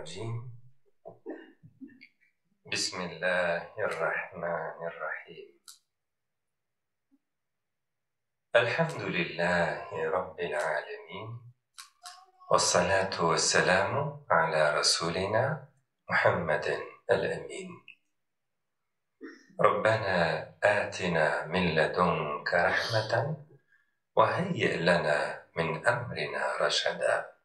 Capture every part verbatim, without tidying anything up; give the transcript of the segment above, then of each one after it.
الرجيم بسم الله الرحمن الرحيم الحمد لله رب العالمين والصلاة والسلام على رسولنا محمد الأمين ربنا آتنا من لدنك رحمة وهيئ لنا من أمرنا رشدا.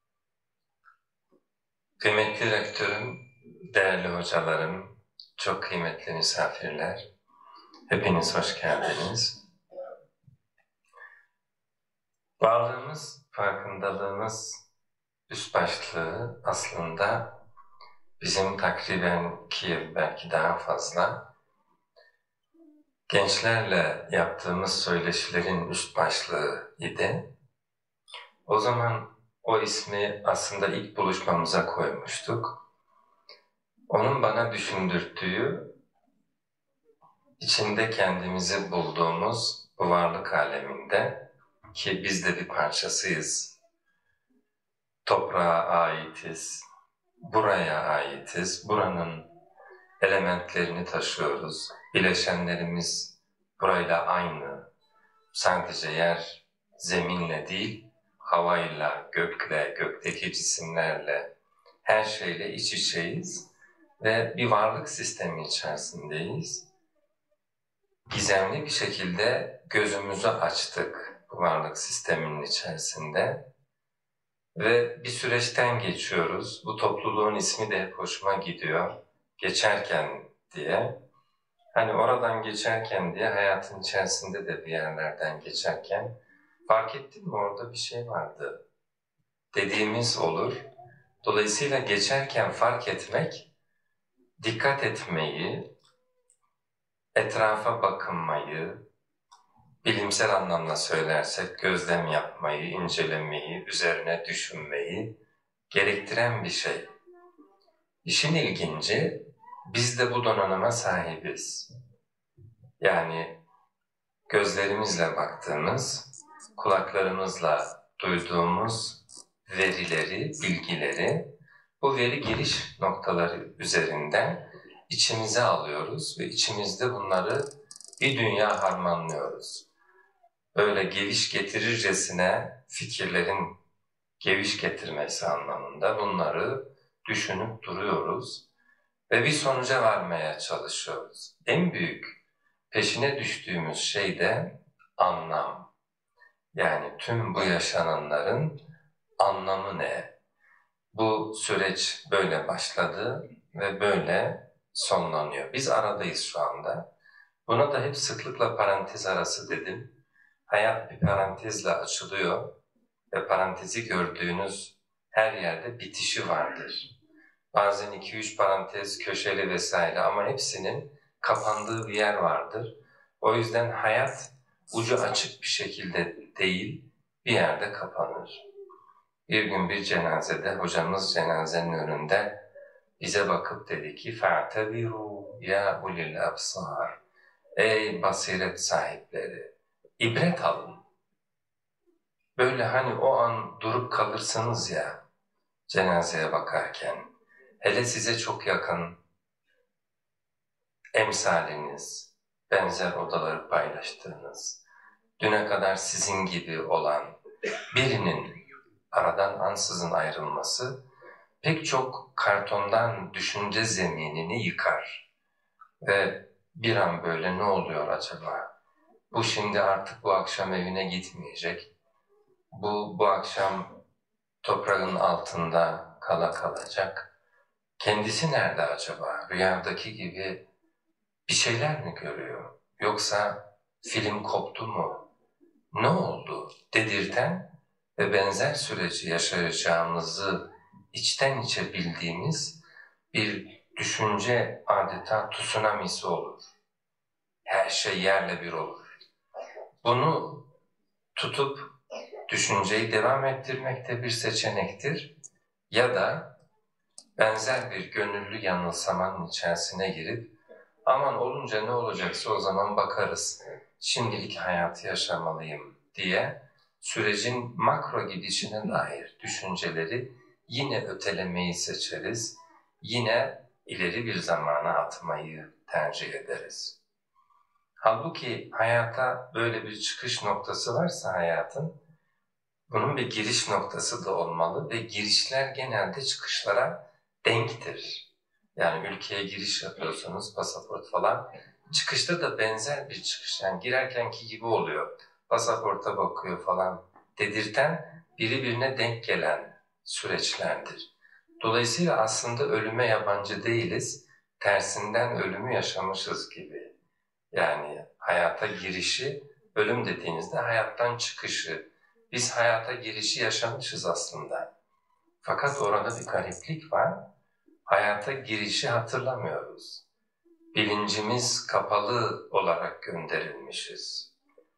Kıymetli rektörüm, değerli hocalarım, çok kıymetli misafirler, hepiniz hoş geldiniz. Varlığımız, farkındalığımız üst başlığı aslında bizim takriben iki yıl, belki daha fazla, gençlerle yaptığımız söyleşilerin üst başlığı idi. O zaman o ismi aslında ilk buluşmamıza koymuştuk. Onun bana düşündürttüğü, içinde kendimizi bulduğumuz bu varlık aleminde, ki biz de bir parçasıyız, toprağa aitiz, buraya aitiz, buranın elementlerini taşıyoruz, bileşenlerimiz burayla aynı, sadece yer zeminle değil, havayla, gökle, gökteki cisimlerle, her şeyle iç içeyiz ve bir varlık sistemi içerisindeyiz. Gizemli bir şekilde gözümüzü açtık bu varlık sisteminin içerisinde ve bir süreçten geçiyoruz. Bu topluluğun ismi de hep hoşuma gidiyor, geçerken diye. Hani oradan geçerken diye hayatın içerisinde de bir yerlerden geçerken fark ettin mi orada bir şey vardı dediğimiz olur. Dolayısıyla geçerken fark etmek, dikkat etmeyi, etrafa bakınmayı, bilimsel anlamda söylersek gözlem yapmayı, incelemeyi, üzerine düşünmeyi gerektiren bir şey. İşin ilginci, biz de bu donanıma sahibiz. Yani gözlerimizle baktığımız, kulaklarımızla duyduğumuz verileri, bilgileri, bu veri giriş noktaları üzerinden içimize alıyoruz ve içimizde bunları bir dünya harmanlıyoruz. Böyle geviş getirircesine fikirlerin geviş getirmesi anlamında bunları düşünüp duruyoruz ve bir sonuca varmaya çalışıyoruz. En büyük peşine düştüğümüz şey de anlam. Yani tüm bu yaşananların anlamı ne? Bu süreç böyle başladı ve böyle sonlanıyor. Biz aradayız şu anda. Buna da hep sıklıkla parantez arası dedim. Hayat bir parantezle açılıyor ve parantezi gördüğünüz her yerde bitişi vardır. Bazen iki üç parantez köşeli vesaire ama hepsinin kapandığı bir yer vardır. O yüzden hayat ucu açık bir şekilde değil, bir yerde kapanır. Bir gün bir cenazede hocamız cenazenin önünde bize bakıp dedi ki فَاَعْتَبِرُوا ya ulil absar. Ey basiret sahipleri, ibret alın. Böyle hani o an durup kalırsınız ya cenazeye bakarken, hele size çok yakın emsaliniz, benzer odaları paylaştığınız, düne kadar sizin gibi olan birinin aradan ansızın ayrılması pek çok kartondan düşünce zeminini yıkar. Ve bir an böyle ne oluyor acaba? Bu şimdi artık bu akşam evine gitmeyecek. Bu, bu akşam toprağın altında kala kalacak. Kendisi nerede acaba? Rüyadaki gibi bir şeyler mi görüyor? Yoksa film koptu mu? Ne oldu? Dedirten ve benzer süreci yaşayacağımızı içten içe bildiğimiz bir düşünce adeta tsunamisi olur. Her şey yerle bir olur. Bunu tutup düşünceyi devam ettirmek de bir seçenektir. Ya da benzer bir gönüllü yanılsamanın içerisine girip aman olunca ne olacaksa o zaman bakarız, şimdilik hayatı yaşamalıyım diye sürecin makro gidişine dair düşünceleri yine ötelemeyi seçeriz, yine ileri bir zamana atmayı tercih ederiz. Halbuki hayata böyle bir çıkış noktası varsa hayatın, bunun bir giriş noktası da olmalı ve girişler genelde çıkışlara denktir. Yani ülkeye giriş yapıyorsunuz, pasaport falan, çıkışta da benzer bir çıkış. Yani girerkenki gibi oluyor. Pasaporta bakıyor falan dedirten, biri birine denk gelen süreçlerdir. Dolayısıyla aslında ölüme yabancı değiliz, tersinden ölümü yaşamışız gibi. Yani hayata girişi, ölüm dediğinizde hayattan çıkışı. Biz hayata girişi yaşamışız aslında. Fakat orada bir gariplik var. Hayata girişi hatırlamıyoruz. Bilincimiz kapalı olarak gönderilmişiz.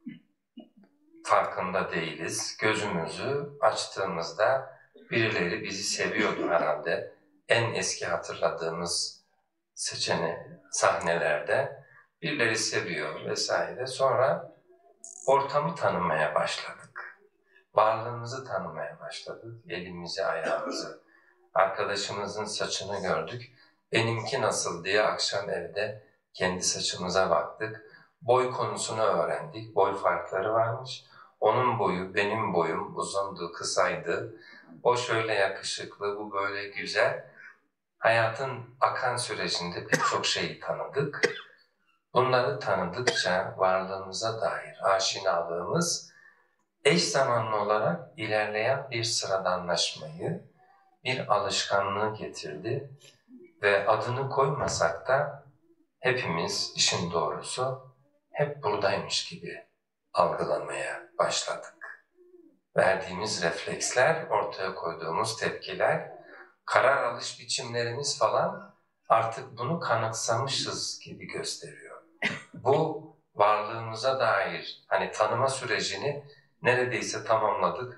Farkında değiliz. Gözümüzü açtığımızda birileri bizi seviyordu herhalde. En eski hatırladığımız seçene sahnelerde birileri seviyor vesaire. Sonra ortamı tanımaya başladık. Varlığımızı tanımaya başladık. Elimizi, ayağımızı. Arkadaşımızın saçını gördük. Benimki nasıl diye akşam evde kendi saçımıza baktık. Boy konusunu öğrendik. Boy farkları varmış. Onun boyu, benim boyum uzundu, kısaydı. O şöyle yakışıklı, bu böyle güzel. Hayatın akan sürecinde pek çok şeyi tanıdık. Bunları tanıdıkça varlığımıza dair aşinalığımız eş zamanlı olarak ilerleyen bir sıradanlaşmayı, bir alışkanlığı getirdi ve adını koymasak da hepimiz işin doğrusu hep buradaymış gibi algılamaya başladık. Verdiğimiz refleksler, ortaya koyduğumuz tepkiler, karar alış biçimlerimiz falan artık bunu kanıksamışız gibi gösteriyor. Bu varlığımıza dair hani tanıma sürecini neredeyse tamamladık.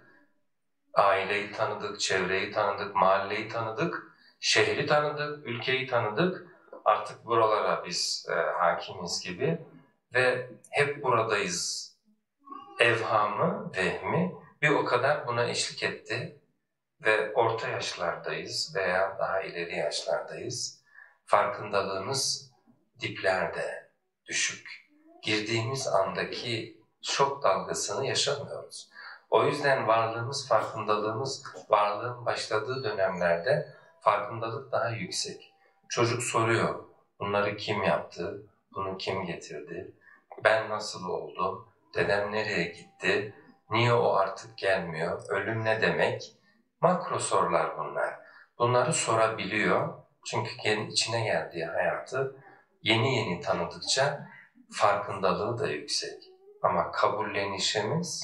Aileyi tanıdık, çevreyi tanıdık, mahalleyi tanıdık, şehri tanıdık, ülkeyi tanıdık. Artık buralara biz e, hakimiz gibi ve hep buradayız evhamı, vehmi bir o kadar buna eşlik etti ve orta yaşlardayız veya daha ileri yaşlardayız. Farkındalığımız diplerde, düşük. Girdiğimiz andaki şok dalgasını yaşamıyoruz. O yüzden varlığımız, farkındalığımız, varlığın başladığı dönemlerde farkındalık daha yüksek. Çocuk soruyor, bunları kim yaptı, bunu kim getirdi, ben nasıl oldum, dedem nereye gitti, niye o artık gelmiyor, ölüm ne demek? Makro sorular bunlar. Bunları sorabiliyor çünkü kendi içine geldiği hayatı yeni yeni tanıdıkça farkındalığı da yüksek. Ama kabullenişimiz,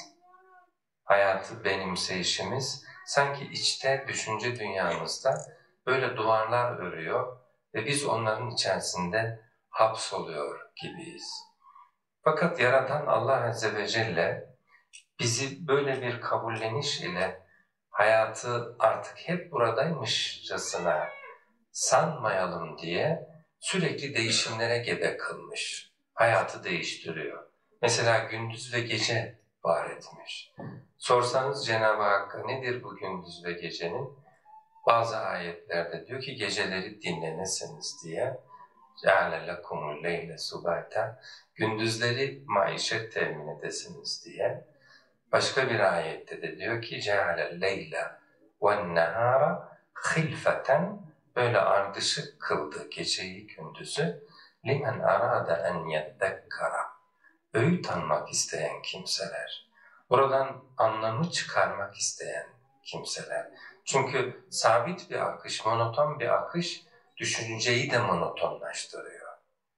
hayatı benimseyişimiz sanki içte düşünce dünyamızda böyle duvarlar örüyor ve biz onların içerisinde hapsoluyor gibiyiz. Fakat Yaratan Allah Azze ve Celle bizi böyle bir kabulleniş ile hayatı artık hep buradaymışçasına sanmayalım diye sürekli değişimlere gebe kılmış. Hayatı değiştiriyor. Mesela gündüz ve gece var etmiş. Sorsanız Cenab-ı Hakk'a nedir bu gündüz ve gecenin? Bazı ayetlerde diyor ki geceleri dinlenesiniz diye. جَعَلَ لَكُمُ اللَّيْلَ سُبَاتًا gündüzleri maişet temin edesiniz diye. Başka bir ayette de diyor ki جَعَلَ اللَّيْلَ وَالنَّهَارَ خِلْفَةً böyle ardışık kıldı geceyi gündüzü. لِمَنْ أَرَادَ أَنْ يَذَّكَّرَ öğüt almak isteyen kimseler. Buradan anlamı çıkarmak isteyen kimseler. Çünkü sabit bir akış, monoton bir akış düşünceyi de monotonlaştırıyor.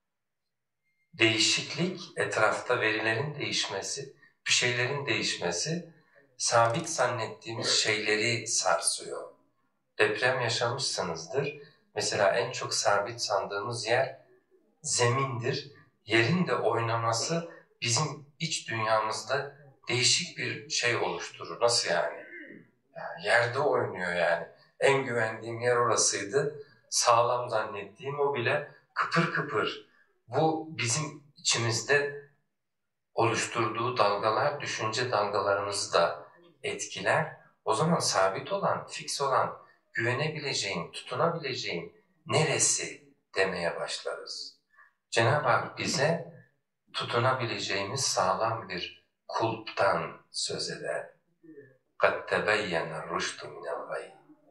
Değişiklik, etrafta verilerin değişmesi, bir şeylerin değişmesi, sabit zannettiğimiz şeyleri sarsıyor. Deprem yaşamışsınızdır. Mesela en çok sabit sandığımız yer zemindir. Yerin de oynaması bizim iç dünyamızda değişik bir şey oluşturur. Nasıl yani? Yani yerde oynuyor yani. En güvendiğim yer orasıydı. Sağlam zannettiğim o bile kıpır kıpır. Bu bizim içimizde oluşturduğu dalgalar, düşünce dalgalarımızı da etkiler. O zaman sabit olan, fix olan güvenebileceğim, tutunabileceğim neresi demeye başlarız. Cenab-ı Hak bize tutunabileceğimiz sağlam bir kulptan söz eder. قَدْ تَبَيَّنَ الرُّشْدُ مِنَ الْغَيِّ.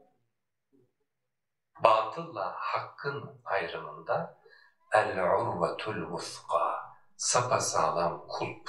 Batılla hakkın ayrımında el-urvetul vuthqa, sapasağlam kulp.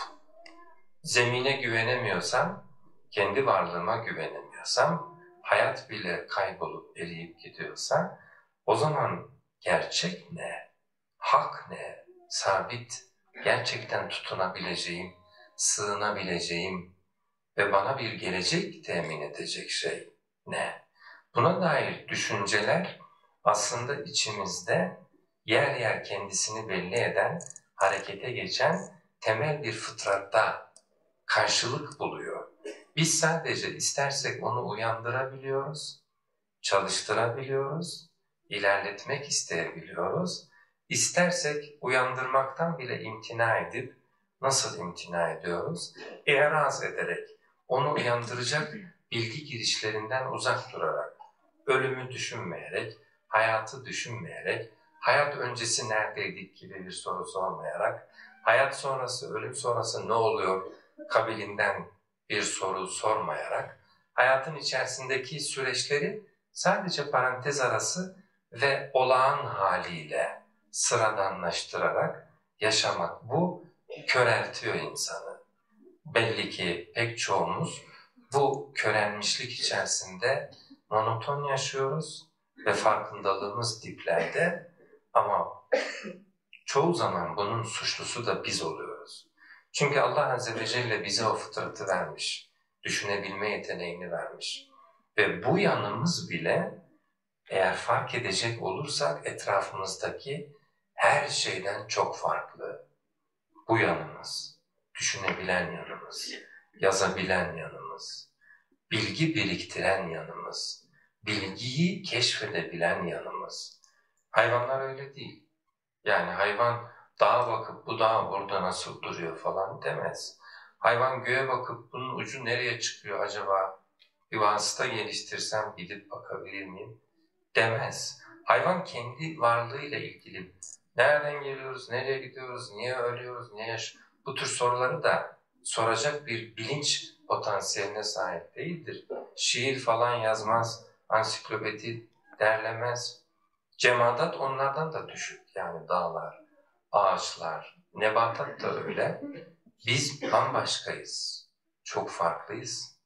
Zemine güvenemiyorsam, kendi varlığıma güvenemiyorsam, hayat bile kaybolup eriyip gidiyorsa, o zaman gerçek ne, hak ne, sabit, gerçekten tutunabileceğim, sığınabileceğim ve bana bir gelecek temin edecek şey ne? Buna dair düşünceler aslında içimizde yer yer kendisini belli eden, harekete geçen temel bir fıtratta karşılık buluyor. Biz sadece istersek onu uyandırabiliyoruz, çalıştırabiliyoruz, ilerletmek isteyebiliyoruz. İstersek uyandırmaktan bile imtina edip, nasıl imtina ediyoruz? İraz ederek, onu uyandıracak bilgi girişlerinden uzak durarak, ölümü düşünmeyerek, hayatı düşünmeyerek, hayat öncesi neredeydik gibi bir soru sormayarak, hayat sonrası, ölüm sonrası ne oluyor kabilinden bir soru sormayarak, hayatın içerisindeki süreçleri sadece parantez arası ve olağan haliyle sıradanlaştırarak yaşamak, bu köreltiyor insanı. Belli ki pek çoğumuz bu körelmişlik içerisinde monoton yaşıyoruz ve farkındalığımız diplerde, ama çoğu zaman bunun suçlusu da biz oluyoruz. Çünkü Allah Azze ve Celle bize o fıtratı vermiş, düşünebilme yeteneğini vermiş. Ve bu yanımız bile eğer fark edecek olursak etrafımızdaki her şeyden çok farklı. Bu yanımız, düşünebilen yanımız, yazabilen yanımız, bilgi biriktiren yanımız, bilgiyi keşfedebilen yanımız. Hayvanlar öyle değil. Yani hayvan dağa bakıp bu dağ burada nasıl duruyor falan demez. Hayvan göğe bakıp bunun ucu nereye çıkıyor acaba, bir vasıta geliştirsem gidip bakabilir miyim demez. Hayvan kendi varlığıyla ilgili nereden geliyoruz, nereye gidiyoruz, niye ölüyoruz, niye yaşıyoruz, bu tür soruları da soracak bir bilinç potansiyeline sahip değildir. Şiir falan yazmaz, ansiklopedi derlemez. Cemaat onlardan da düşük, yani dağlar, ağaçlar, nebatat da öyle. Biz bambaşkayız, çok farklıyız.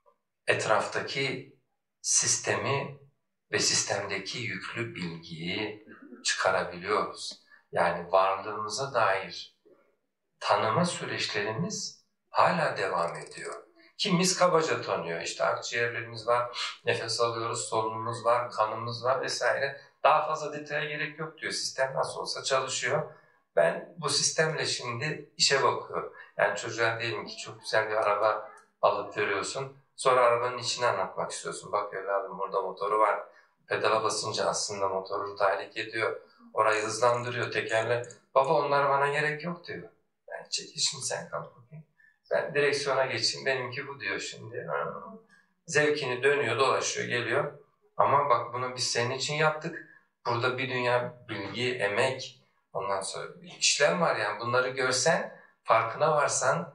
Etraftaki sistemi ve sistemdeki yüklü bilgiyi çıkarabiliyoruz. Yani varlığımıza dair tanıma süreçlerimiz hala devam ediyor. Kimimiz kabaca tanıyor, işte akciğerlerimiz var, nefes alıyoruz, solunumumuz var, kanımız var vesaire. Daha fazla detaya gerek yok diyor, sistem nasıl olsa çalışıyor. Ben bu sistemle şimdi işe bakıyorum. Yani çocuğa diyelim ki çok güzel bir araba alıp veriyorsun, sonra arabanın içini anlatmak istiyorsun. Bak evladım, burada motoru var, pedala basınca aslında motoru tahrik ediyor, orayı hızlandırıyor, tekerle. Baba onlara bana gerek yok diyor. Yani çekil şimdi sen, kalk bakayım. Ben direksiyona geçeyim, benimki bu diyor şimdi. Zevkini dönüyor, dolaşıyor, geliyor. Ama bak bunu biz senin için yaptık. Burada bir dünya bilgi, emek, ondan sonra bir işlem var yani. Bunları görsen, farkına varsan,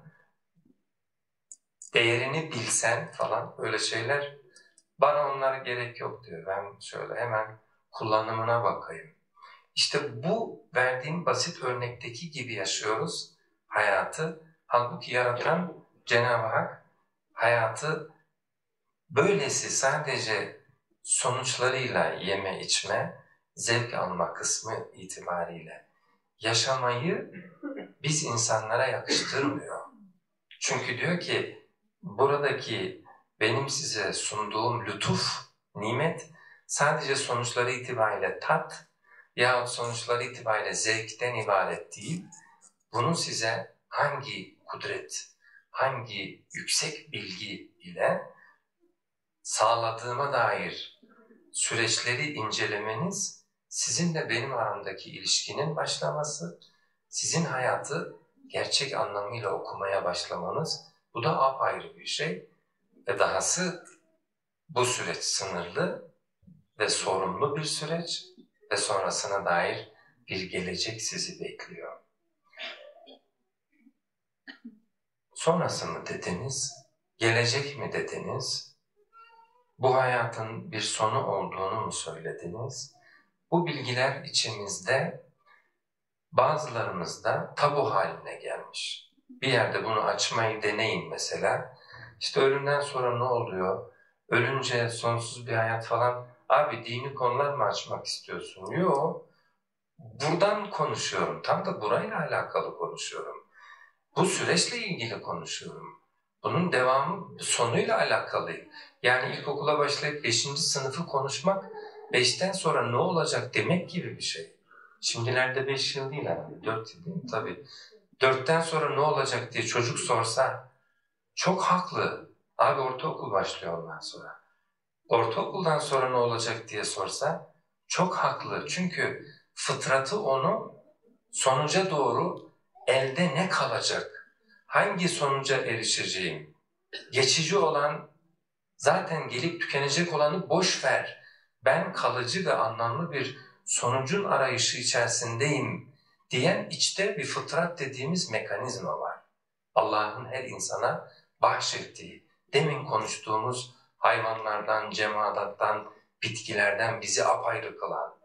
değerini bilsen falan, böyle şeyler, bana onlara gerek yok diyor. Ben şöyle hemen kullanımına bakayım. İşte bu verdiğim basit örnekteki gibi yaşıyoruz hayatı. Halbuki yaratan Cenab-ı Hak hayatı böylesi sadece sonuçlarıyla yeme içme, zevk alma kısmı itibariyle yaşamayı biz insanlara yakıştırmıyor. Çünkü diyor ki buradaki benim size sunduğum lütuf, nimet sadece sonuçları itibariyle tat yahut sonuçları itibariyle zevkten ibaret değil. Bunu size hangi kudret, hangi yüksek bilgi ile sağladığıma dair süreçleri incelemeniz, sizinle benim aramdaki ilişkinin başlaması, sizin hayatı gerçek anlamıyla okumaya başlamanız, bu da apayrı bir şey. Ve dahası bu süreç sınırlı, ve sorumlu bir süreç ve sonrasına dair bir gelecek sizi bekliyor. Sonrası mı dediniz, gelecek mi dediniz, bu hayatın bir sonu olduğunu mu söylediniz? Bu bilgiler içimizde, bazılarımızda tabu haline gelmiş. Bir yerde bunu açmayı deneyin mesela. İşte ölümden sonra ne oluyor? Ölünce sonsuz bir hayat falan. Abi dini konular mı açmak istiyorsun? Yok. Buradan konuşuyorum. Tam da burayla alakalı konuşuyorum. Bu süreçle ilgili konuşuyorum. Bunun devamı sonuyla alakalı. Yani ilkokula başlayıp beşinci sınıfı konuşmak, beşten sonra ne olacak demek gibi bir şey. Şimdilerde beş yıl değil herhalde, dört yıl değil mi? Tabii. Dörtten sonra ne olacak diye çocuk sorsa, çok haklı. Abi ortaokul başlıyor ondan sonra. Ortaokuldan sonra ne olacak diye sorsa, çok haklı. Çünkü fıtratı onu sonuca doğru elde ne kalacak? Hangi sonuca erişeceğim? Geçici olan, zaten gelip tükenecek olanı boş ver. Ben kalıcı ve anlamlı bir sonucun arayışı içerisindeyim diyen içte bir fıtrat dediğimiz mekanizma var. Allah'ın her insana bahşettiği, demin konuştuğumuz hayvanlardan, cemaattan, bitkilerden bizi apayrı kılan.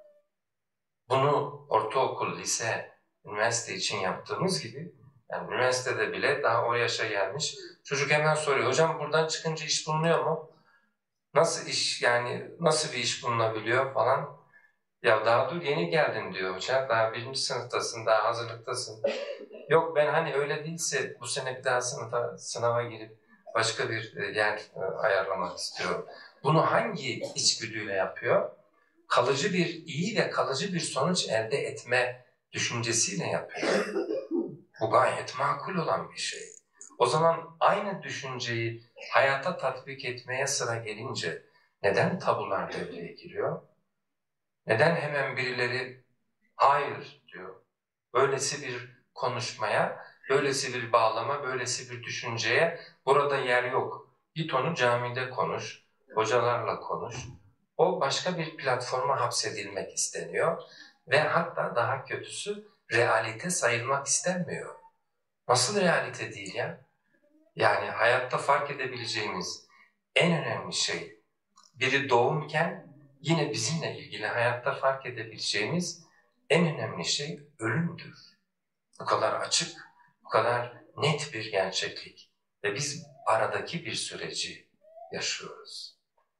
Bunu ortaokul, lise, üniversite için yaptığımız gibi, yani üniversitede bile daha o yaşa gelmiş çocuk hemen soruyor, hocam buradan çıkınca iş bulunuyor mu? Nasıl iş, yani nasıl bir iş bulunabiliyor falan. Ya daha dur yeni geldin diyor hoca, daha birinci sınıftasın, daha hazırlıktasın. Yok ben hani öyle değilse bu sene bir daha sınıfa, sınava girip başka bir yer ayarlamak istiyorum. Bunu hangi içgüdüyle yapıyor? Kalıcı bir iyi ve kalıcı bir sonuç elde etme düşüncesiyle yapıyor. Bu gayet makul olan bir şey. O zaman aynı düşünceyi hayata tatbik etmeye sıra gelince neden tabular devreye giriyor? Neden hemen birileri hayır diyor? Böylesi bir konuşmaya, böylesi bir bağlama, böylesi bir düşünceye burada yer yok. Git onu camide konuş, hocalarla konuş. O başka bir platforma hapsedilmek isteniyor ve hatta daha kötüsü realite sayılmak istenmiyor. Nasıl realite değil ya? Yani hayatta fark edebileceğimiz en önemli şey, biri doğumken yine bizimle ilgili hayatta fark edebileceğimiz en önemli şey ölümdür. Bu kadar açık, bu kadar net bir gerçeklik ve biz aradaki bir süreci yaşıyoruz.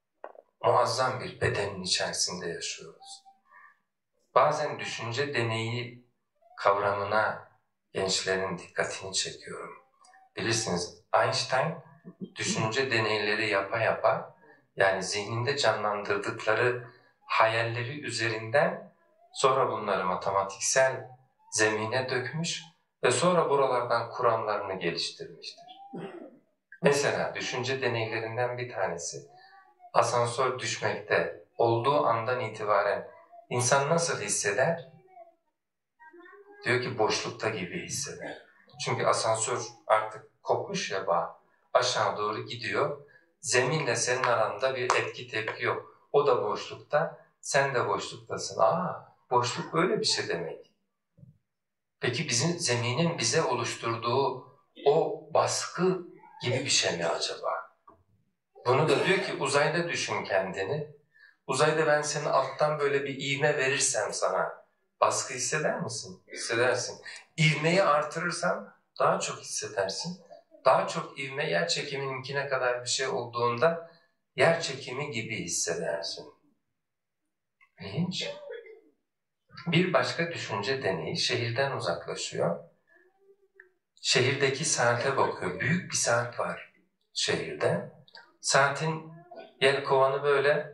Muazzam bir bedenin içerisinde yaşıyoruz. Bazen düşünce deneyi kavramına gençlerin dikkatini çekiyorum. Bilirsiniz Einstein düşünce deneyleri yapa yapa, yani zihninde canlandırdıkları hayalleri üzerinden sonra bunları matematiksel zemine dökmüş ve sonra buralardan kuramlarını geliştirmiştir. Mesela düşünce deneylerinden bir tanesi, asansör düşmekte olduğu andan itibaren insan nasıl hisseder? Diyor ki boşlukta gibi hisseder. Çünkü asansör artık kopmuş ya bağ, aşağı doğru gidiyor. Zeminle senin aranda bir etki tepki yok. O da boşlukta, sen de boşluktasın. Aa, boşluk böyle bir şey demek. Peki bizim zeminin bize oluşturduğu o baskı gibi bir şey mi acaba? Bunu da diyor ki uzayda düşün kendini. Uzayda ben senin alttan böyle bir ivme verirsem sana, baskı hisseder misin? Hissedersin. İvmeyi artırırsam daha çok hissedersin. Daha çok ivme yer çekimininkine kadar bir şey olduğunda yer çekimi gibi hissedersin. İlginç. Bir başka düşünce deneyi şehirden uzaklaşıyor. Şehirdeki saate bakıyor. Büyük bir saat var şehirde. Saatin yelkovanı böyle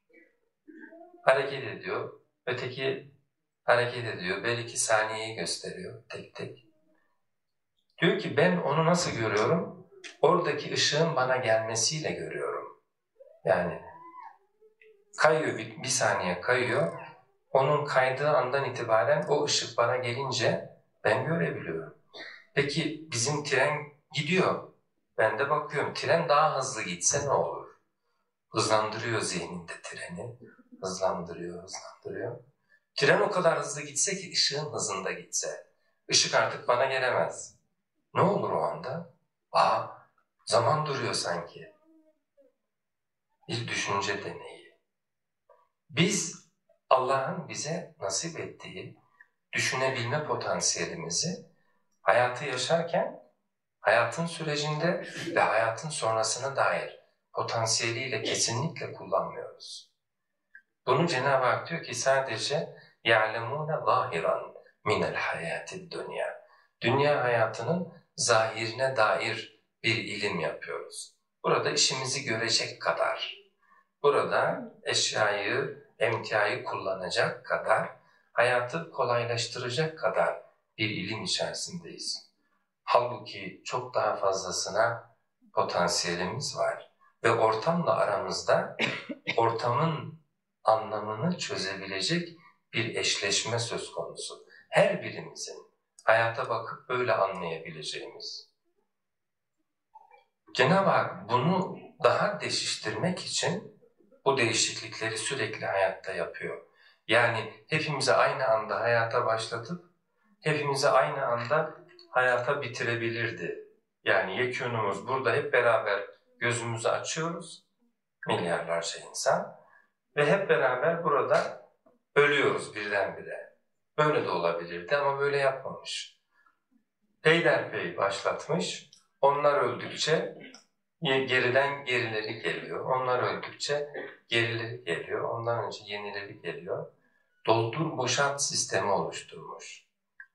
hareket ediyor. Öteki hareket ediyor. Belki saniyeyi gösteriyor tek tek. Diyor ki ben onu nasıl görüyorum? Oradaki ışığın bana gelmesiyle görüyorum. Yani kayıyor, bir, bir saniye kayıyor. Onun kaydığı andan itibaren o ışık bana gelince ben görebiliyorum. Peki bizim tren gidiyor. Ben de bakıyorum tren daha hızlı gitse ne olur? Hızlandırıyor zihninde treni. hızlandırıyor, hızlandırıyor. Tren o kadar hızlı gitse ki ışığın hızında gitse. Işık artık bana gelemez. Ne olur o anda? Aa, zaman duruyor sanki. Bir düşünce deneyi. Biz Allah'ın bize nasip ettiği düşünebilme potansiyelimizi hayatı yaşarken hayatın sürecinde ve hayatın sonrasına dair potansiyeliyle kesinlikle kullanmıyoruz. Bunu Cenab-ı Hak diyor ki sadece يَعْلَمُونَ ظَاهِرًا مِنَ الْحَيَاةِ الدُّنْيَا. Dünya hayatının zahirine dair bir ilim yapıyoruz. Burada işimizi görecek kadar, burada eşyayı, emtiayı kullanacak kadar, hayatı kolaylaştıracak kadar bir ilim içerisindeyiz. Halbuki çok daha fazlasına potansiyelimiz var ve ortamla aramızda ortamın anlamını çözebilecek bir eşleşme söz konusu. Her birimizin hayata bakıp böyle anlayabileceğimiz. Cenab-ı Hak bunu daha deşiştirmek için bu değişiklikleri sürekli hayatta yapıyor. Yani hepimizi aynı anda hayata başlatıp hepimizi aynı anda hayata bitirebilirdi. Yani yekûnumuz burada hep beraber gözümüzü açıyoruz, milyarlarca insan ve hep beraber burada ölüyoruz birdenbire. Böyle de olabilirdi ama böyle yapmamış. Peyderpey başlatmış, onlar öldükçe geriden gerileri geliyor, onlar öldükçe gerileri geliyor, ondan önce yenileri geliyor. Doldur boşalt sistemi oluşturmuş.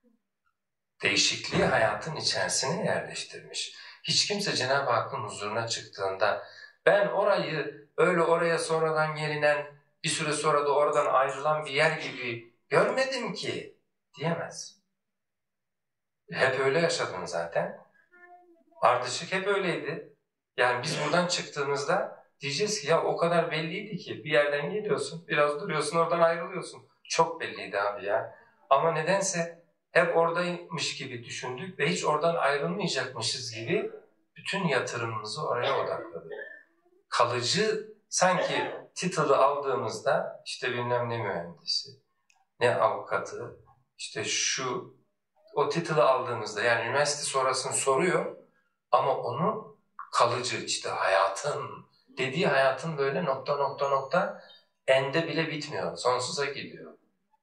Değişikliği hayatın içerisine yerleştirmiş. Hiç kimse Cenab-ı Hakk'ın huzuruna çıktığında ben orayı öyle oraya sonradan gelinen, bir süre sonra da oradan ayrılan bir yer gibi görmedim ki diyemez. Hep öyle yaşadın zaten. Ardışık hep öyleydi. Yani biz buradan çıktığımızda diyeceğiz ki ya o kadar belliydi ki bir yerden geliyorsun, biraz duruyorsun, oradan ayrılıyorsun. Çok belliydi abi ya. Ama nedense hep oradaymış gibi düşündük ve hiç oradan ayrılmayacakmışız gibi bütün yatırımımızı oraya odakladık. Kalıcı sanki title'ı aldığımızda işte bilmem ne mühendisi, ne avukatı, işte şu o title'ı aldığımızda yani üniversite sonrasını soruyor ama onu kalıcı işte hayatın dediği hayatın böyle nokta nokta nokta ende bile bitmiyor, sonsuza gidiyor.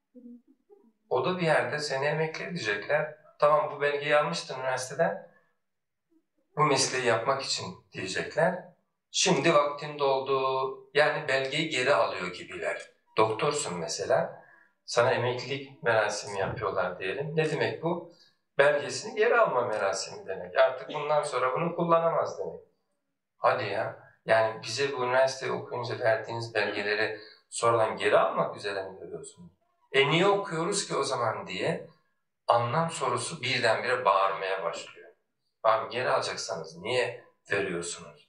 O da bir yerde seni emekli edecekler. Tamam bu belgeyi almıştın üniversiteden, bu mesleği yapmak için diyecekler. Şimdi vaktin doldu, yani belgeyi geri alıyor gibiler. Doktorsun mesela, sana emeklilik merasimi yapıyorlar diyelim. Ne demek bu? Belgesini geri alma merasimi demek. Artık bundan sonra bunu kullanamaz demek. Hadi ya, yani bize bu üniversiteyi okuyunca verdiğiniz belgeleri sonradan geri almak üzere mi görüyorsunuz? E niye okuyoruz ki o zaman diye anlam sorusu birdenbire bağırmaya başlıyor. Abi geri alacaksanız niye veriyorsunuz?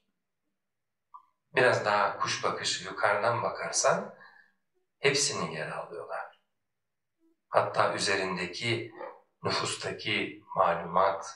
Biraz daha kuş bakışı yukarıdan bakarsan hepsini geri alıyorlar. Hatta üzerindeki nüfustaki malumat,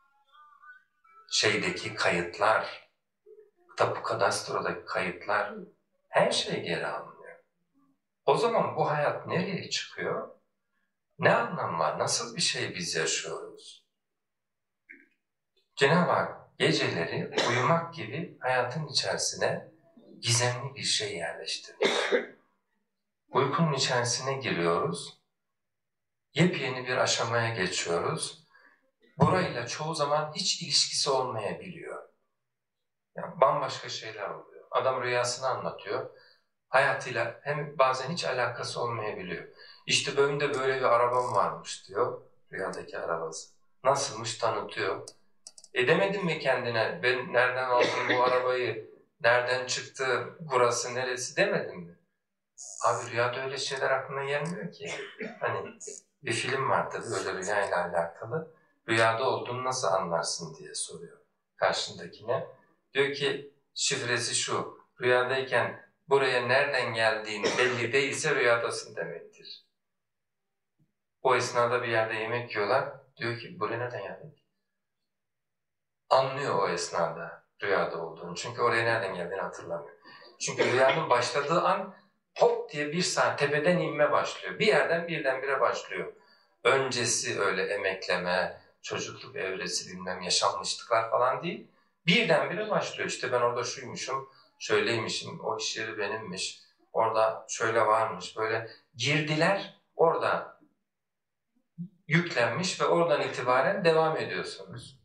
şeydeki kayıtlar, tapu kadastrodaki kayıtlar her şey geri alınıyor. O zaman bu hayat nereye çıkıyor? Ne anlam var? Nasıl bir şey biz yaşıyoruz? Cenab-ı Hak geceleri uyumak gibi hayatın içerisine gizemli bir şey yerleştirmiş. Uykunun içerisine giriyoruz, yepyeni bir aşamaya geçiyoruz. Burayla çoğu zaman hiç ilişkisi olmayabiliyor. Yani bambaşka şeyler oluyor. Adam rüyasını anlatıyor, hayatıyla hem bazen hiç alakası olmayabiliyor. İşte önümde böyle bir arabam varmış diyor, rüyadaki arabası. Nasılmış tanıtıyor. E demedin mi kendine, ben nereden aldım bu arabayı, nereden çıktı, burası neresi demedin mi? Abi rüyada öyle şeyler aklına gelmiyor ki. Hani bir film var tabii öyle rüyayla alakalı. Rüyada olduğunu nasıl anlarsın diye soruyor karşındakine. Diyor ki şifresi şu, rüyadayken buraya nereden geldiğin belli değilse rüyadasın demektir. O esnada bir yerde yemek yiyorlar, diyor ki buraya nereden geldin? Anlıyor o esnada rüyada olduğunu. Çünkü oraya nereden geldiğini hatırlamıyor. Çünkü rüyanın başladığı an hop diye bir saat tepeden inme başlıyor. Bir yerden birdenbire başlıyor. Öncesi öyle emekleme, çocukluk evresi bilmem yaşanmışlıklar falan değil. Birdenbire başlıyor. İşte ben orada şuymuşum, şöyleymişim, o iş yeri benimmiş, orada şöyle varmış, böyle girdiler orada yüklenmiş ve oradan itibaren devam ediyorsunuz.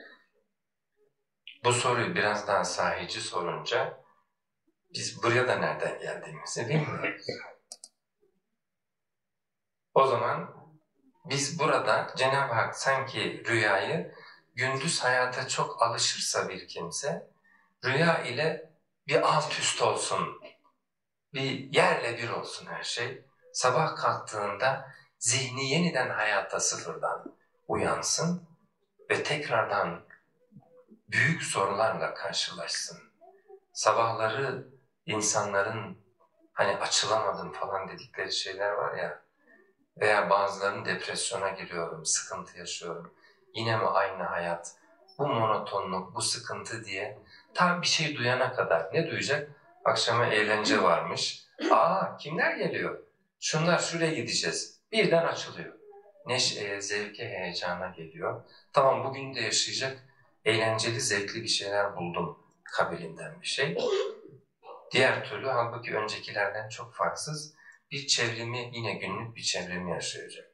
Bu soruyu biraz daha sahici sorunca biz buraya da nereden geldiğimizi bilmiyoruz. O zaman biz burada Cenab-ı Hak sanki rüyayı gündüz hayata çok alışırsa bir kimse, rüya ile bir alt üst olsun, bir yerle bir olsun her şey. Sabah kalktığında zihni yeniden hayata sıfırdan uyansın ve tekrardan büyük sorularla karşılaşsın. Sabahları insanların hani açılamadım falan dedikleri şeyler var ya, veya bazılarının depresyona giriyorum, sıkıntı yaşıyorum. Yine mi aynı hayat, bu monotonluk, bu sıkıntı diye tam bir şey duyana kadar ne duyacak? Akşama eğlence varmış. Aa, kimler geliyor? Şunlar şuraya gideceğiz. Birden açılıyor. Neşeye, zevke, heyecana geliyor. Tamam, bugün de yaşayacak eğlenceli, zevkli bir şeyler buldum kabilinden bir şey. Diğer türlü halbuki öncekilerden çok farksız bir çevrimi, yine günlük bir çevrimi yaşayacak.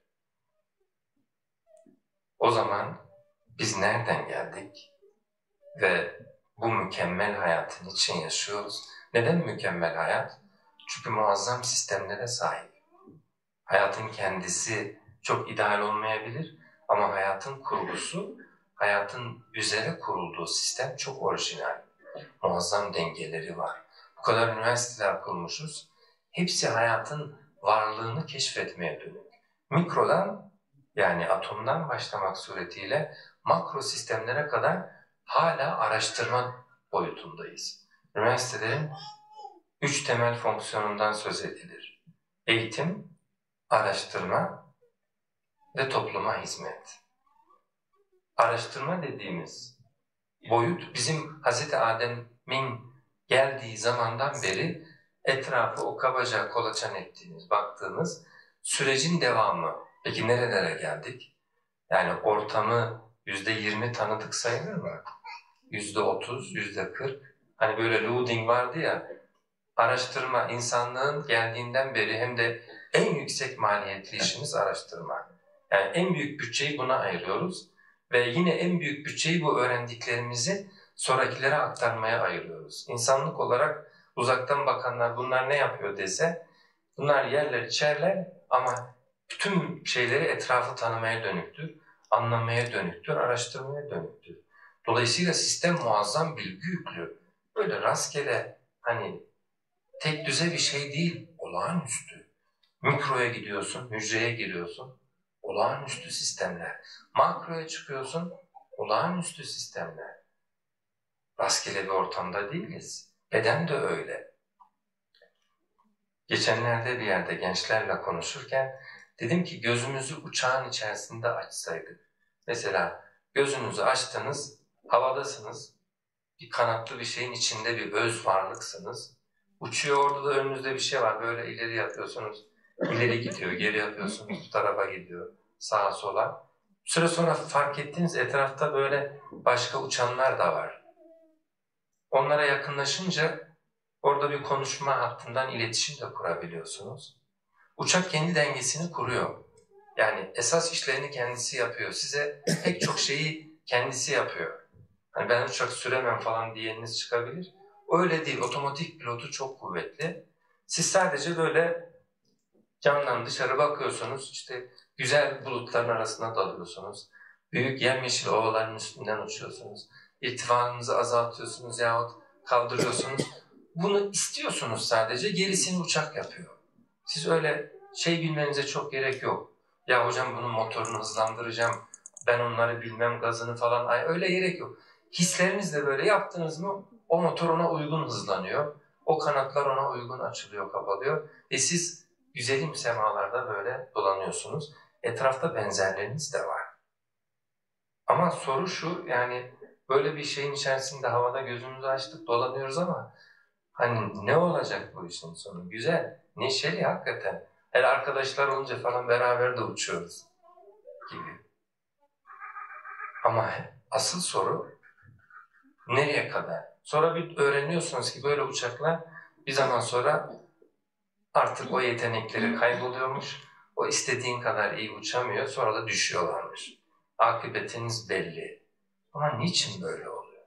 O zaman biz nereden geldik ve bu mükemmel hayatın için yaşıyoruz? Neden mükemmel hayat? Çünkü muazzam sistemlere sahip. Hayatın kendisi çok ideal olmayabilir ama hayatın kurgusu, hayatın üzere kurulduğu sistem çok orijinal. Muazzam dengeleri var. Bu kadar üniversiteler kurmuşuz. Hepsi hayatın varlığını keşfetmeye dönük. Mikrodan, yani atomdan başlamak suretiyle makro sistemlere kadar hala araştırma boyutundayız. Üniversitelerin üç temel fonksiyonundan söz edilir. Eğitim, araştırma ve topluma hizmet. Araştırma dediğimiz boyut bizim Hazreti Adem'in geldiği zamandan beri etrafı o kabaca kolaçan ettiğimiz, baktığımız sürecin devamı. Peki nerelere geldik? Yani ortamı yüzde yirmi tanıdık sayılır mı? Yüzde otuz, yüzde kırk. Hani böyle loading vardı ya, araştırma insanlığın geldiğinden beri hem de en yüksek maliyetli işimiz araştırma. Yani en büyük bütçeyi buna ayırıyoruz ve yine en büyük bütçeyi bu öğrendiklerimizi sonrakilere aktarmaya ayırıyoruz. İnsanlık olarak uzaktan bakanlar bunlar ne yapıyor dese, bunlar yerler içerler ama bütün şeyleri etrafı tanımaya dönüktür, anlamaya dönüktür, araştırmaya dönüktür. Dolayısıyla sistem muazzam bilgi yüklü. Böyle rastgele hani tek düze bir şey değil, olağanüstü. Mikroya gidiyorsun, hücreye giriyorsun, olağanüstü sistemler. Makroya çıkıyorsun, olağanüstü sistemler. Rastgele bir ortamda değiliz. Beden de öyle. Geçenlerde bir yerde gençlerle konuşurken dedim ki gözümüzü uçağın içerisinde açsaydık. Mesela gözünüzü açtınız, havadasınız, bir kanatlı bir şeyin içinde bir öz varlıksınız. Uçuyor, orada da önünüzde bir şey var, böyle ileri yapıyorsunuz, ileri gidiyor, geri yapıyorsunuz, bu tarafa gidiyor, sağa sola. Bir süre sonra fark ettiğiniz etrafta böyle başka uçanlar da var. Onlara yakınlaşınca orada bir konuşma hattından iletişim de kurabiliyorsunuz. Uçak kendi dengesini kuruyor. Yani esas işlerini kendisi yapıyor. Size pek çok şeyi kendisi yapıyor. Hani ben uçak süremem falan diyeniniz çıkabilir. Öyle değil. Otomatik pilotu çok kuvvetli. Siz sadece böyle camdan dışarı bakıyorsunuz. İşte güzel bulutların arasına dalıyorsunuz. Büyük yemyeşil ovaların üstünden uçuyorsunuz. İrtifanızı azaltıyorsunuz yahut kaldırıyorsunuz. Bunu istiyorsunuz sadece. Gerisini uçak yapıyor. Siz öyle şey bilmenize çok gerek yok. Ya hocam bunun motorunu hızlandıracağım, ben onları bilmem, gazını falan. Ay öyle gerek yok. Hislerinizle böyle yaptınız mı o motor ona uygun hızlanıyor. O kanatlar ona uygun açılıyor, kapalıyor. Ve siz güzelim semalarda böyle dolanıyorsunuz. Etrafta benzerleriniz de var. Ama soru şu, yani böyle bir şeyin içerisinde havada gözümüzü açtık dolanıyoruz ama Hani ne olacak bu işin sonu? Güzel, neşeli hakikaten. Her arkadaşlar olunca falan beraber de uçuyoruz gibi. Ama asıl soru nereye kadar? Sonra bir öğreniyorsunuz ki böyle uçaklar bir zaman sonra artık o yetenekleri kayboluyormuş. O istediğin kadar iyi uçamıyor, sonra da düşüyorlarmış. Akıbetiniz belli. Ama niçin böyle oluyor?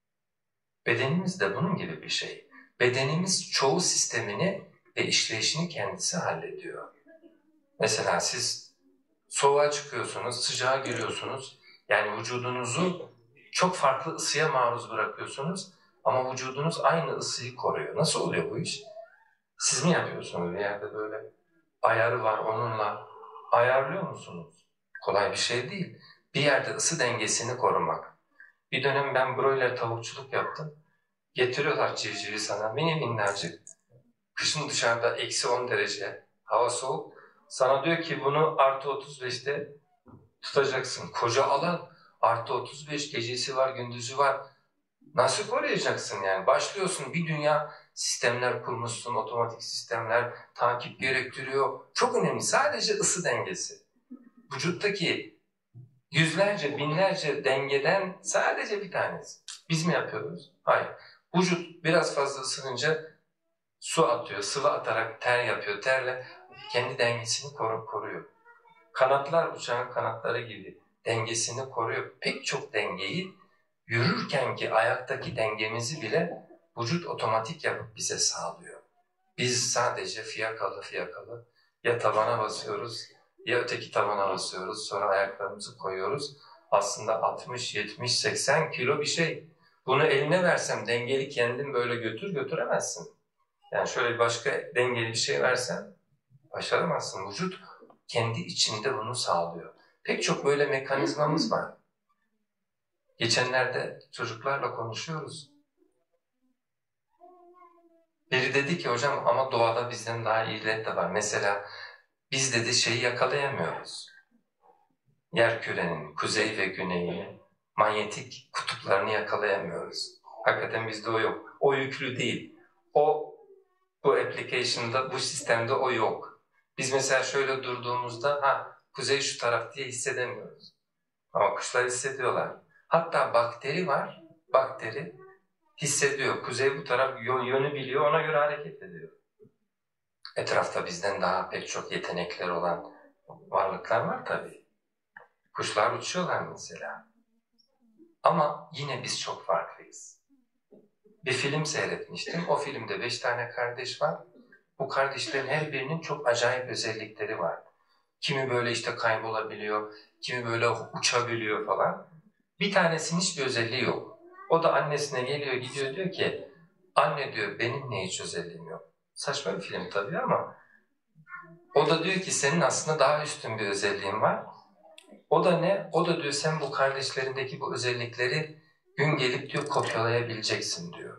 Bedenimiz de bunun gibi bir şey. Bedenimiz çoğu sistemini ve işleyişini kendisi hallediyor. Mesela siz soğuğa çıkıyorsunuz, sıcağa giriyorsunuz. Yani vücudunuzu çok farklı ısıya maruz bırakıyorsunuz ama vücudunuz aynı ısıyı koruyor. Nasıl oluyor bu iş? Siz mi yapıyorsunuz bir yerde böyle? Ayarı var onunla. Ayarlıyor musunuz? Kolay bir şey değil. Bir yerde ısı dengesini korumak. Bir dönem ben broiler tavukçuluk yaptım. Getiriyorlar civcivi sana mini minnacık. Kışın dışarıda eksi on derece, hava soğuk. Sana diyor ki bunu artı otuz beşte tutacaksın. Koca alan, artı otuz beş, gecesi var, gündüzü var. Nasıl koruyacaksın yani? Başlıyorsun, bir dünya sistemler kurmuşsun, otomatik sistemler takip gerektiriyor. Çok önemli, sadece ısı dengesi. Vücuttaki yüzlerce, binlerce dengeden sadece bir tanesi. Biz mi yapıyoruz? Hayır. Vücut biraz fazla ısınınca su atıyor, sıvı atarak ter yapıyor. Terle kendi dengesini koru koruyor. Kanatlar uçağın kanatları gibi dengesini koruyor. Pek çok dengeyi yürürkenki ayaktaki dengemizi bile vücut otomatik yapıp bize sağlıyor. Biz sadece fiyakalı fiyakalı ya tabana basıyoruz ya öteki tabana basıyoruz. Sonra ayaklarımızı koyuyoruz. Aslında altmış, yetmiş, seksen kilo bir şey. Bunu eline versem dengeli kendin böyle götür götüremezsin. Yani şöyle başka dengeli bir şey versen başaramazsın. Vücut kendi içinde bunu sağlıyor. Pek çok böyle mekanizmamız var. Geçenlerde çocuklarla konuşuyoruz. Biri dedi ki hocam ama doğada bizden daha iyiler de var. Mesela biz dedi şeyi yakalayamıyoruz. Yerkürenin kuzey ve güneyini, manyetik kutuplarını yakalayamıyoruz. Hakikaten bizde o yok. O yüklü değil. O bu application'da, bu sistemde o yok. Biz mesela şöyle durduğumuzda ha kuzey şu taraf diye hissedemiyoruz. Ama kuşlar hissediyorlar. Hatta bakteri var, bakteri hissediyor. Kuzey bu taraf yönü biliyor, ona göre hareket ediyor. Etrafta bizden daha pek çok yetenekleri olan varlıklar var tabii. Kuşlar uçuyorlar mesela. Ama yine biz çok farklıyız. Bir film seyretmiştim. O filmde beş tane kardeş var. Bu kardeşlerin her birinin çok acayip özellikleri var. Kimi böyle işte kaybolabiliyor, kimi böyle uçabiliyor falan. Bir tanesinin hiçbir özelliği yok. O da annesine geliyor, gidiyor diyor ki, anne diyor benim ne hiç özelliğim yok. Saçma bir film tabii ama o da diyor ki senin aslında daha üstün bir özelliğin var. O da ne? O da diyor sen bu kardeşlerindeki bu özellikleri gün gelip diyor kopyalayabileceksin diyor.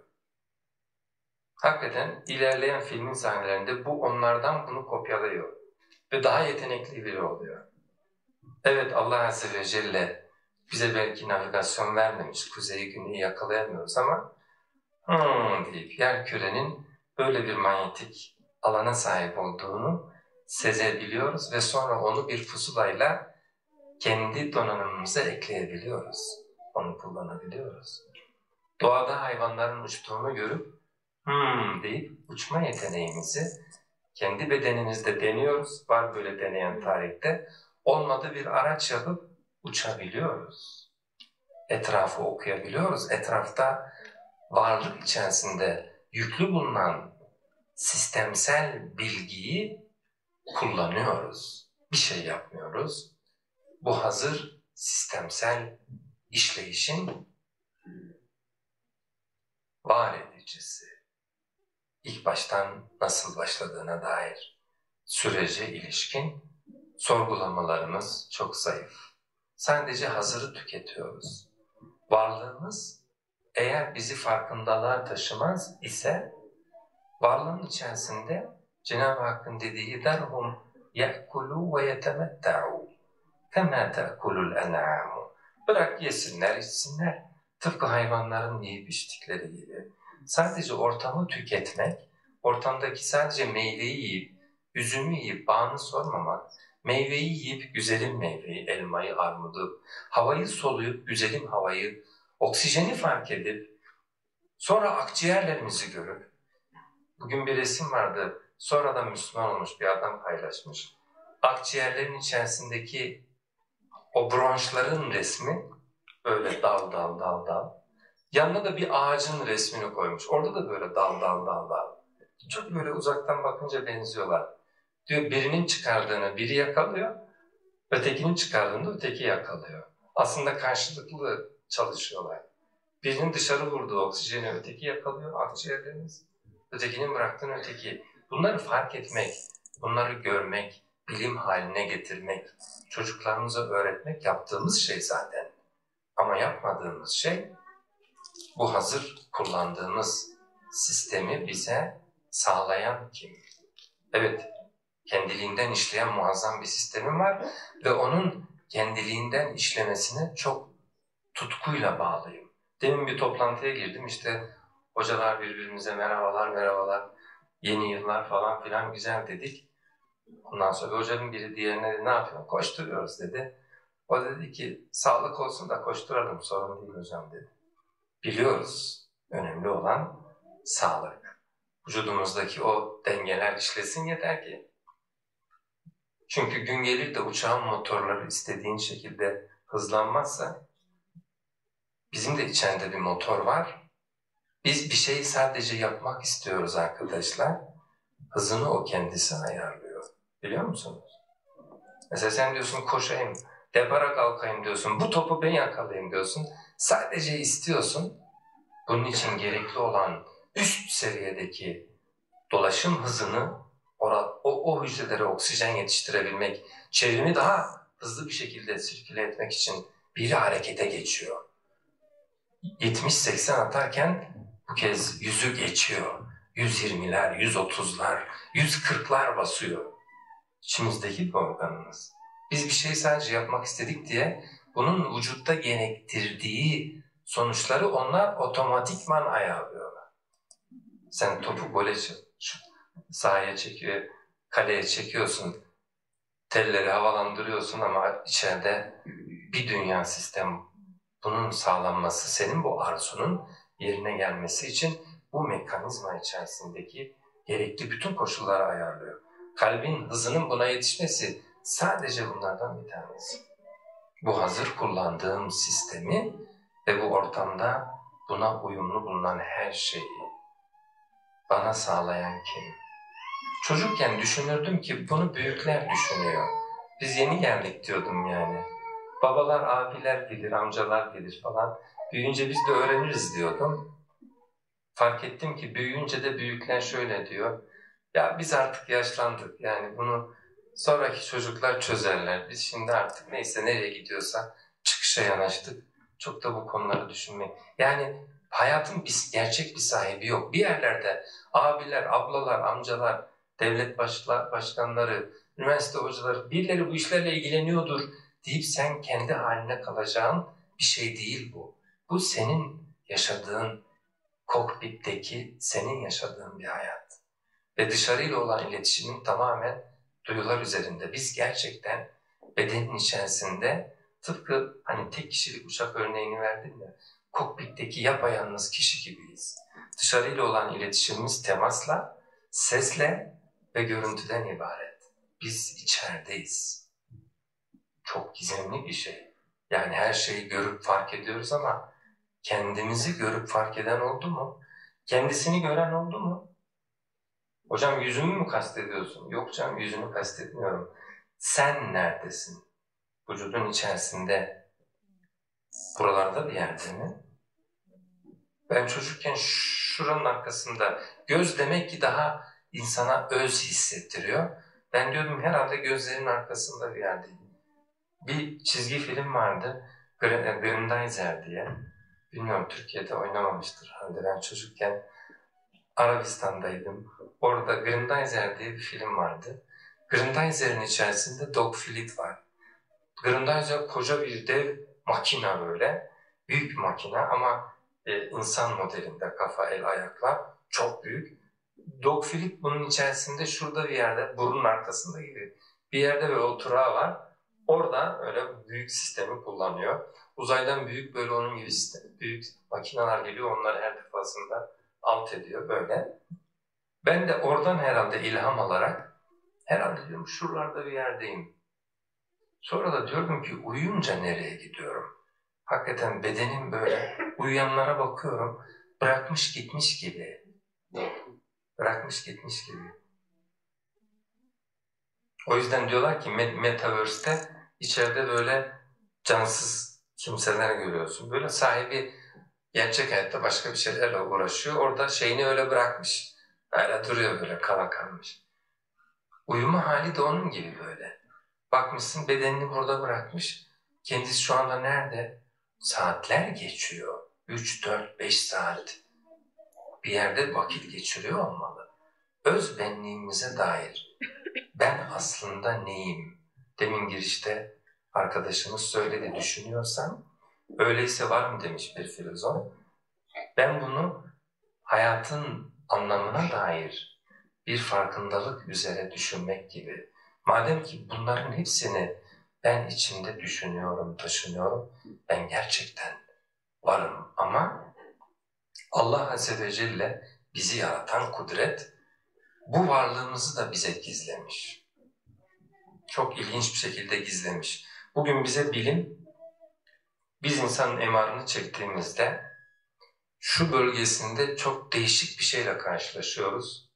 Hakikaten ilerleyen filmin sahnelerinde bu onlardan bunu kopyalıyor. Ve daha yetenekli biri oluyor. Evet Allah Azze ve Celle bize belki navigasyon vermemiş, kuzeyi güneyi yakalayamıyoruz ama hmm deyip yerkürenin böyle bir manyetik alana sahip olduğunu sezebiliyoruz ve sonra onu bir pusulayla kendi donanımımıza ekleyebiliyoruz. Onu kullanabiliyoruz. Doğada hayvanların uçtuğunu görüp hmm deyip uçma yeteneğimizi kendi bedenimizde deniyoruz. Var böyle deneyen tarihte. Olmadı bir araç yapıp uçabiliyoruz. Etrafı okuyabiliyoruz. Etrafta varlık içerisinde yüklü bulunan sistemsel bilgiyi kullanıyoruz. Bir şey yapmıyoruz. Bu hazır sistemsel işleyişin var edicisi. İlk baştan nasıl başladığına dair sürece ilişkin sorgulamalarımız çok zayıf. Sadece hazırı tüketiyoruz. Varlığımız eğer bizi farkındalığa taşımaz ise varlığın içerisinde Cenab-ı Hakk'ın dediği derhum ye'kulû ve yetemetta'û kemâ te'kulul en'âmu. Bırak yesinler, içsinler. Tıpkı hayvanların yiyip içtikleri gibi. sadece ortamı tüketmek, ortamdaki sadece meyveyi yiyip, üzümü yiyip bağını sormamak, meyveyi yiyip güzelim meyveyi, elmayı, armudu, havayı soluyup güzelim havayı, oksijeni fark edip, sonra akciğerlerimizi görüp, bugün bir resim vardı, sonradan Müslüman olmuş bir adam paylaşmış. Akciğerlerin içerisindeki o bronşların resmi, böyle dal dal dal dal. Yanına da bir ağacın resmini koymuş. Orada da böyle dal dal dal dal. Çok böyle uzaktan bakınca benziyorlar. Diyor birinin çıkardığını biri yakalıyor, ötekinin çıkardığını öteki yakalıyor. Aslında karşılıklı çalışıyorlar. Birinin dışarı vurduğu oksijeni öteki yakalıyor, akciğerlerimiz. Ötekinin bıraktığını öteki. Bunları fark etmek, bunları görmek, bilim haline getirmek, çocuklarımıza öğretmek yaptığımız şey zaten. Ama yapmadığımız şey, bu hazır kullandığımız sistemi bize sağlayan kim? Evet, kendiliğinden işleyen muazzam bir sistemim var ve onun kendiliğinden işlemesine çok tutkuyla bağlıyım. Demin bir toplantıya girdim, işte hocalar birbirimize merhabalar merhabalar, yeni yıllar falan filan güzel dedik. Ondan sonra hocanın biri diğerine dedi, ne yapıyorsun? Koşturuyoruz dedi. O dedi ki sağlık olsun da koşturalım, sorun değil hocam dedi. Biliyoruz, önemli olan sağlık. Vücudumuzdaki o dengeler işlesin yeter ki. Çünkü gün gelir de uçağın motorları istediğin şekilde hızlanmazsa, bizim de içeride bir motor var. Biz bir şeyi sadece yapmak istiyoruz arkadaşlar. Hızını o kendisi ayarlıyor. Biliyor musunuz? Mesela sen diyorsun koşayım, depara kalkayım diyorsun, bu topu ben yakalayayım diyorsun. Sadece istiyorsun. Bunun için gerekli olan üst seviyedeki dolaşım hızını o, o hücrelere oksijen yetiştirebilmek, çevrimi daha hızlı bir şekilde sirküle etmek için biri harekete geçiyor. yetmiş seksen atarken bu kez yüzü geçiyor. yüz yirmiler, yüz otuzlar, yüz kırklar basıyor. İçimizdeki bir organımız. Biz bir şeyi sadece yapmak istedik diye bunun vücutta gerektirdiği sonuçları onlar otomatikman ayarlıyorlar. Sen topu gole sahaya çekiyor, kaleye çekiyorsun, telleri havalandırıyorsun ama içeride bir dünya sistem, bunun sağlanması, senin bu arzunun yerine gelmesi için bu mekanizma içerisindeki gerekli bütün koşulları ayarlıyor. Kalbin hızının buna yetişmesi sadece bunlardan bir tanesi. Bu hazır kullandığım sistemi ve bu ortamda buna uyumlu bulunan her şeyi bana sağlayan kim? Çocukken düşünürdüm ki bunu büyükler düşünüyor. Biz yeni geldik diyordum yani. Babalar, abiler gelir, amcalar gelir falan. Büyüyünce biz de öğreniriz diyordum. Fark ettim ki büyüyünce de büyükler şöyle diyor. Ya biz artık yaşlandık, yani bunu sonraki çocuklar çözerler. Biz şimdi artık neyse nereye gidiyorsa çıkışa yanaştık. Çok da bu konuları düşünmeyin. Yani hayatın bir, gerçek bir sahibi yok. Bir yerlerde abiler, ablalar, amcalar, devlet başla, başkanları, üniversite hocaları, birileri bu işlerle ilgileniyordur deyip sen kendi haline kalacağın bir şey değil bu. Bu senin yaşadığın kokpitteki, senin yaşadığın bir hayat. Ve dışarıyla olan iletişimin tamamen duyular üzerinde. Biz gerçekten bedenin içerisinde tıpkı hani tek kişilik uçak örneğini verdim ya, kokpitteki yapayalnız kişi gibiyiz. Dışarıyla olan iletişimimiz temasla, sesle ve görüntüden ibaret. Biz içerideyiz. Çok gizemli bir şey. Yani her şeyi görüp fark ediyoruz ama kendimizi görüp fark eden oldu mu? Kendisini gören oldu mu? Hocam yüzümü mü kastediyorsun? Yok canım, yüzünü kastetmiyorum. Sen neredesin? Vücudun içerisinde, buralarda bir yerde mi? Ben çocukken şuranın arkasında, göz demek ki daha insana öz hissettiriyor. Ben diyordum herhalde gözlerin arkasında bir yerdeyim. Bir çizgi film vardı, Grandizer diye. Bilmiyorum, Türkiye'de oynamamıştır. Hani ben çocukken Arabistan'daydım. Orada Grandizer diye bir film vardı. Grandizer'in içerisinde Doug Fleet var. Grandizer koca bir dev makina böyle. Büyük bir makina ama e, insan modelinde kafa, el, ayaklar çok büyük. Doug Philip bunun içerisinde şurada bir yerde, burnun arkasında gibi bir yerde böyle oturağı var. Orada öyle büyük sistemi kullanıyor. Uzaydan büyük böyle onun gibi sistem, büyük makineler geliyor, onları her defasında alt ediyor böyle. Ben de oradan herhalde ilham alarak, herhalde diyorum şuralarda bir yerdeyim. Sonra da diyorum ki uyuyunca nereye gidiyorum? Hakikaten bedenim böyle, uyuyanlara bakıyorum, bırakmış gitmiş gibi. Bırakmış gitmiş gibi. O yüzden diyorlar ki Metaverse'te içeride böyle cansız kimseler görüyorsun. Böyle sahibi gerçek hayatta başka bir şeylerle uğraşıyor. Orada şeyini öyle bırakmış. Öyle duruyor böyle kala kalmış. Uyuma hali de onun gibi böyle. Bakmışsın bedenini burada bırakmış. Kendisi şu anda nerede? Saatler geçiyor. Üç, dört, beş saat. Bir yerde vakit geçiriyor olmalı. Öz benliğimize dair. Ben aslında neyim? Demin girişte arkadaşımız söyledi, düşünüyorsam öyleyse var mı demiş bir filozof. Ben bunu hayatın anlamına dair bir farkındalık üzere düşünmek gibi. Madem ki bunların hepsini ben içimde düşünüyorum, taşınıyorum, ben gerçekten varım ama Allah Azze ve Celle bizi yaratan kudret bu varlığımızı da bize gizlemiş. Çok ilginç bir şekilde gizlemiş. Bugün bize bilim, biz insanın M R'ını çektiğimizde şu bölgesinde çok değişik bir şeyle karşılaşıyoruz.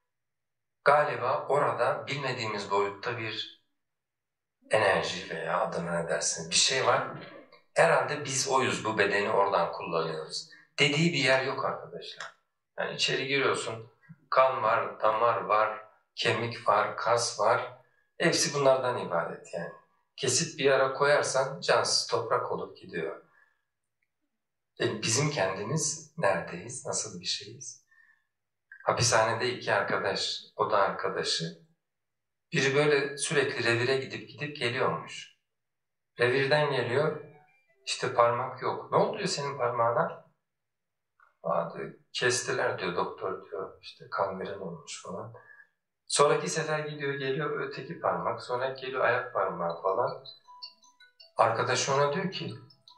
Galiba orada bilmediğimiz boyutta bir enerji veya adına ne dersin bir şey var. Herhalde biz oyuz, bu bedeni oradan kullanıyoruz. Dediği bir yer yok arkadaşlar. Yani içeri giriyorsun, kan var, damar var, kemik var, kas var. Hepsi bunlardan ibaret yani. Kesip bir ara koyarsan cansız toprak olup gidiyor. E bizim kendimiz neredeyiz, nasıl bir şeyiz? Hapishanede iki arkadaş, oda arkadaşı. Biri böyle sürekli revire gidip gidip geliyormuş. Revirden geliyor, işte parmak yok. Ne oldu diyor senin parmağına? Aa diyor, kestiler diyor doktor diyor, işte kangren olmuş falan. Sonraki sefer gidiyor geliyor öteki parmak, sonra geliyor ayak parmağı falan. Arkadaş ona diyor ki,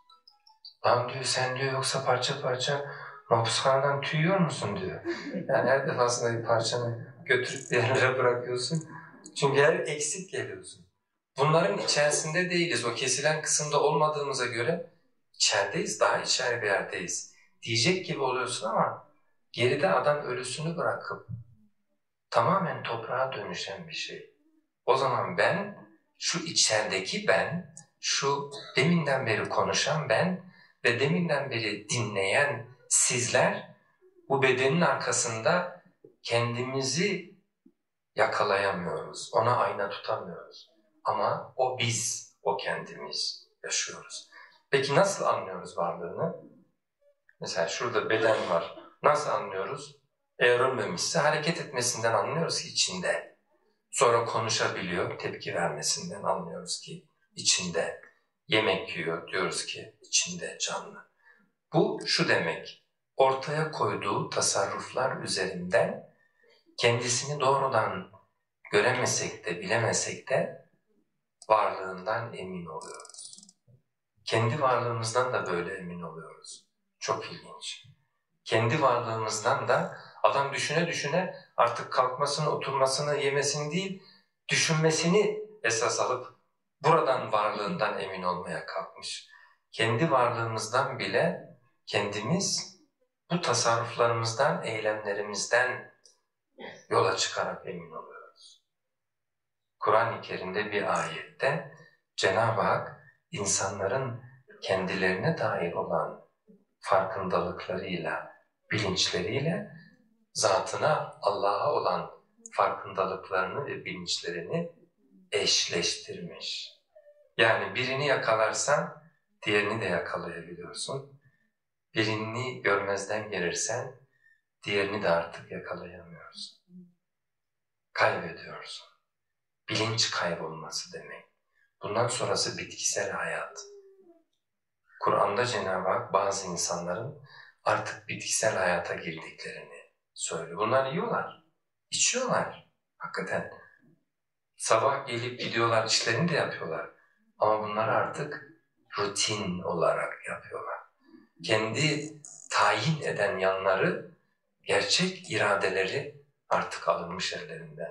lan diyor sen diyor yoksa parça parça mahpushaneden tüyüyor musun diyor. Yani her defasında bir parçanı götürüp bir yerlere bırakıyorsun. Çünkü her eksik geliyorsun. Bunların içerisinde değiliz. O kesilen kısımda olmadığımıza göre içerideyiz, daha içeri bir yerdeyiz. Diyecek gibi oluyorsun ama geride adam ölüsünü bırakıp tamamen toprağa dönüşen bir şey. O zaman ben, şu içerideki ben, şu deminden beri konuşan ben ve deminden beri dinleyen sizler, bu bedenin arkasında kendimizi yakalayamıyoruz, ona ayna tutamıyoruz. Ama o biz, o kendimiz yaşıyoruz. Peki nasıl anlıyoruz varlığını? Mesela şurada beden var. Nasıl anlıyoruz? Eğer ölmemişse hareket etmesinden anlıyoruz ki içinde. Sonra konuşabiliyor, tepki vermesinden anlıyoruz ki içinde. Yemek yiyor, diyoruz ki içinde canlı. Bu şu demek, ortaya koyduğu tasarruflar üzerinden kendisini doğrudan göremesek de bilemesek de varlığından emin oluyoruz. Kendi varlığımızdan da böyle emin oluyoruz. Çok ilginç. Kendi varlığımızdan da adam düşüne düşüne artık kalkmasını, oturmasını, yemesini değil, düşünmesini esas alıp buradan varlığından emin olmaya kalkmış. Kendi varlığımızdan bile kendimiz bu tasarruflarımızdan, eylemlerimizden yola çıkarak emin oluyoruz. Kur'an-ı Kerim'de bir ayette Cenab-ı Hak insanların kendilerine dair olan farkındalıklarıyla, bilinçleriyle zatına, Allah'a olan farkındalıklarını ve bilinçlerini eşleştirmiş. Yani birini yakalarsan diğerini de yakalayabiliyorsun. Birini görmezden gelirsen diğerini de artık yakalayamıyorsun. Kaybediyorsun. Bilinç kaybolması demek. Bundan sonrası bitkisel hayat. Kur'an'da Cenab-ı Hak bazı insanların artık bitkisel hayata girdiklerini söylüyor. Bunlar yiyorlar, içiyorlar hakikaten. Sabah gelip gidiyorlar, işlerini de yapıyorlar. Ama bunları artık rutin olarak yapıyorlar. Kendi tayin eden yanları, gerçek iradeleri artık alınmış ellerinden.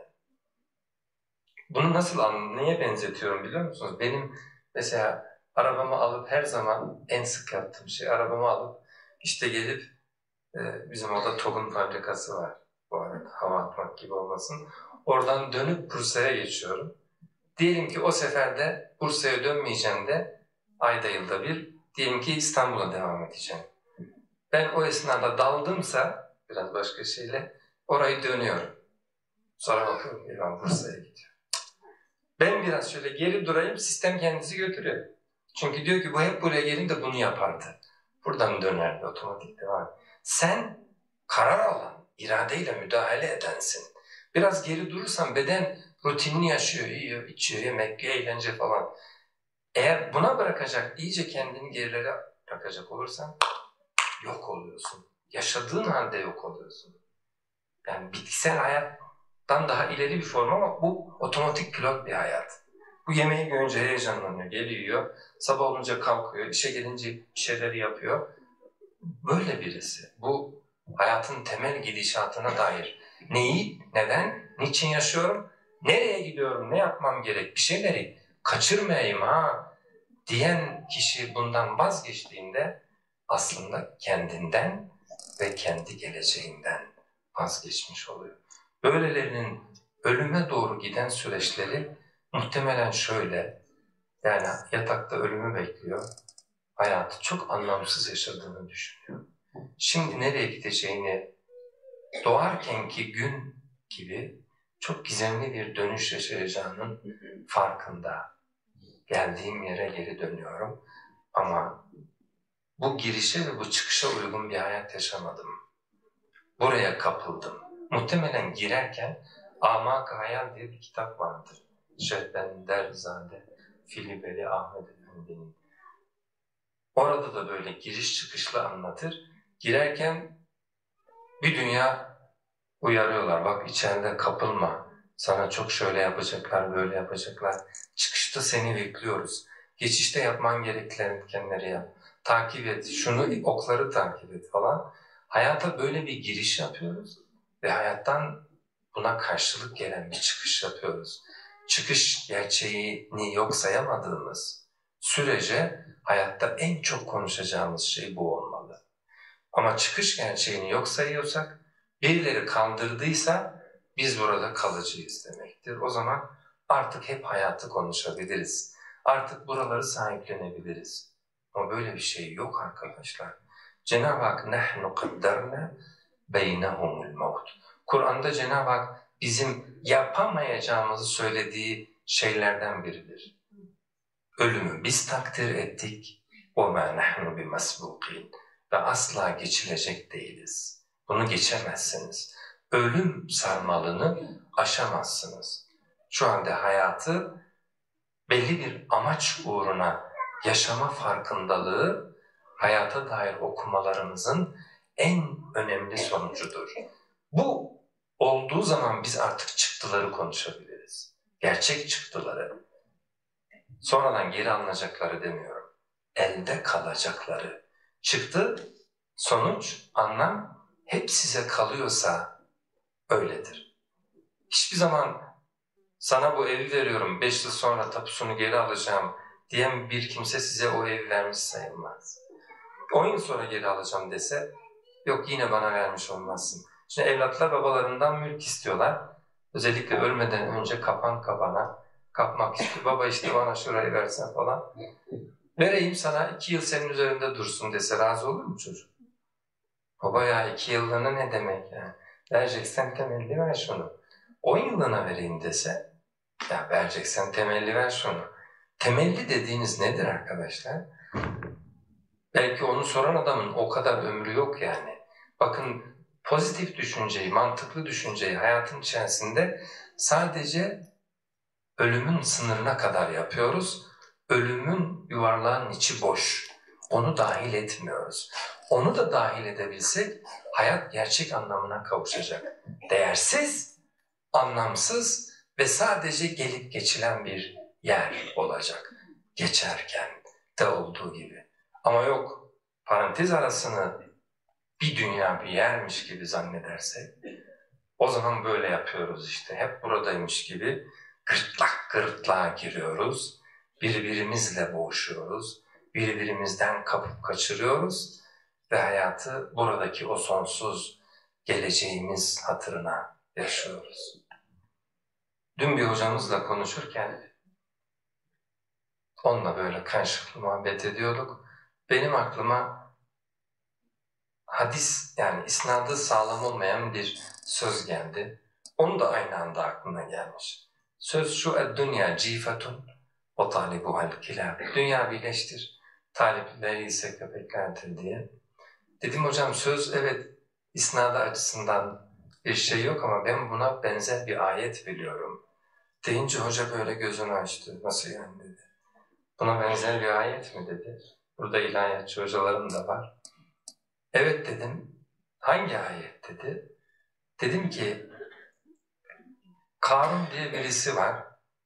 Bunu nasıl, neye benzetiyorum biliyor musunuz? Benim mesela arabamı alıp her zaman en sık yaptığım şey, arabamı alıp işte gelip e, bizim orada TOG'un fabrikası var. Bu arada hava atmak gibi olmasın. Oradan dönüp Bursa'ya geçiyorum. Diyelim ki o seferde Bursa'ya dönmeyeceğim de ayda yılda bir, diyelim ki İstanbul'a devam edeceğim. Ben o esnada daldımsa biraz başka şeyle orayı dönüyorum. Sonra bakıyorum ki ben Bursa'ya gidiyorum. Ben biraz şöyle geri durayım, sistem kendisi götürüyor. Çünkü diyor ki bu hep buraya gelince bunu yapardı. Buradan dönerdi, otomatik devam. Sen karar alan, iradeyle müdahale edensin. Biraz geri durursan beden rutinini yaşıyor, yiyor, içiyor, yemek, eğlence falan. Eğer buna bırakacak, iyice kendini gerilere bırakacak olursan yok oluyorsun. Yaşadığın halde yok oluyorsun. Yani bitkisel hayattan daha ileri bir form ama bu otomatik pilot bir hayat. Bu yemeği görünce heyecanlanıyor, geliyor, sabah olunca kalkıyor, işe gelince bir şeyleri yapıyor. Böyle birisi. Bu hayatın temel gidişatına dair neyi, neden, niçin yaşıyorum, nereye gidiyorum, ne yapmam gerek, bir şeyleri kaçırmayayım ha diyen kişi bundan vazgeçtiğinde aslında kendinden ve kendi geleceğinden vazgeçmiş oluyor. Böylelerinin ölüme doğru giden süreçleri muhtemelen şöyle, yani yatakta ölümü bekliyor, hayatı çok anlamsız yaşadığını düşünüyor. Şimdi nereye gideceğini doğarkenki gün gibi çok gizemli bir dönüş yaşayacağının farkında. Geldiğim yere geri dönüyorum ama bu girişe ve bu çıkışa uygun bir hayat yaşamadım. Buraya kapıldım. Muhtemelen girerken Amak-ı Hayal diye bir kitap vardır. Şehben Derzade, Filibeli Ahmet Efendi'nin. Orada da böyle giriş çıkışlı anlatır. Girerken bir dünya uyarıyorlar. Bak içeride kapılma. Sana çok şöyle yapacaklar, böyle yapacaklar. Çıkışta seni bekliyoruz. Geçişte yapman gerekenleri yap. Takip et, şunu okları takip et falan. Hayata böyle bir giriş yapıyoruz ve hayattan buna karşılık gelen bir çıkış yapıyoruz. Çıkış gerçeğini yok sayamadığımız sürece hayatta en çok konuşacağımız şey bu olmalı. Ama çıkış gerçeğini yok sayıyorsak, birileri kandırdıysa biz burada kalıcıyız demektir. O zaman artık hep hayatı konuşabiliriz. Artık buraları sahiplenebiliriz. Ama böyle bir şey yok arkadaşlar. Cenab-ı Hak nehnu kaddarna beynehumul mevt. Kur'an'da Cenab-ı Hak bizim yapamayacağımızı söylediği şeylerden biridir. Ölümü biz takdir ettik. وَمَا نَحْنُ بِمَسْبُقِينَ. Ve asla geçilecek değiliz. Bunu geçemezsiniz. Ölüm sarmalını aşamazsınız. Şu anda hayatı belli bir amaç uğruna yaşama farkındalığı hayata dair okumalarımızın en önemli sonucudur. Bu olduğu zaman biz artık çıktıları konuşabiliriz. Gerçek çıktıları. Sonradan geri alınacakları demiyorum. Elde kalacakları. Çıktı, sonuç, anlam hep size kalıyorsa öyledir. Hiçbir zaman sana bu evi veriyorum, beş yıl sonra tapusunu geri alacağım diyen bir kimse size o evi vermiş sayılmaz. on yıl sonra geri alacağım dese, yok yine bana vermiş olmazsın. Şimdi evlatlar babalarından mülk istiyorlar. Özellikle ölmeden önce kapan kapana kapmak istiyor. Baba işte bana şurayı versen falan. Vereyim sana, iki yıl senin üzerinde dursun dese razı olur mu çocuk? Baba ya iki yıllığına ne demek yani? Vereceksen temelli ver şunu. on yıllığına vereyim dese, ya vereceksen temelli ver şunu. Temelli dediğiniz nedir arkadaşlar? Belki onu soran adamın o kadar ömrü yok yani. Bakın pozitif düşünceyi, mantıklı düşünceyi hayatın içerisinde sadece ölümün sınırına kadar yapıyoruz. Ölümün yuvarlağın içi boş. Onu dahil etmiyoruz. onu da dahil edebilsek hayat gerçek anlamına kavuşacak. Değersiz, anlamsız ve sadece gelip geçilen bir yer olacak. Geçerken de olduğu gibi. Ama yok, parantez arasını bir dünya bir yermiş gibi zannedersek, o zaman böyle yapıyoruz işte. Hep buradaymış gibi gırtlak gırtlağa giriyoruz. Birbirimizle boğuşuyoruz. Birbirimizden kapıp kaçırıyoruz. Ve hayatı buradaki o sonsuz geleceğimiz hatırına yaşıyoruz. Dün bir hocamızla konuşurken onunla böyle karşılıklı muhabbet ediyorduk. Benim aklıma hadis, yani isnadı sağlam olmayan bir söz geldi. Onu da aynı anda aklına gelmiş. Söz şu: "Dünya cifetun ve talibuhal kilab." Dünya birleştir, talipleri ise köpeklerdir diye. Dedim hocam, söz evet isnadı açısından bir şey yok ama ben buna benzer bir ayet biliyorum. Deyince hoca böyle gözünü açtı. Nasıl yani dedi. Buna benzer bir ayet mi dedi. Burada ilahiyatçı hocalarım da var. Evet dedim. Hangi ayet dedi. Dedim ki Karun diye birisi var.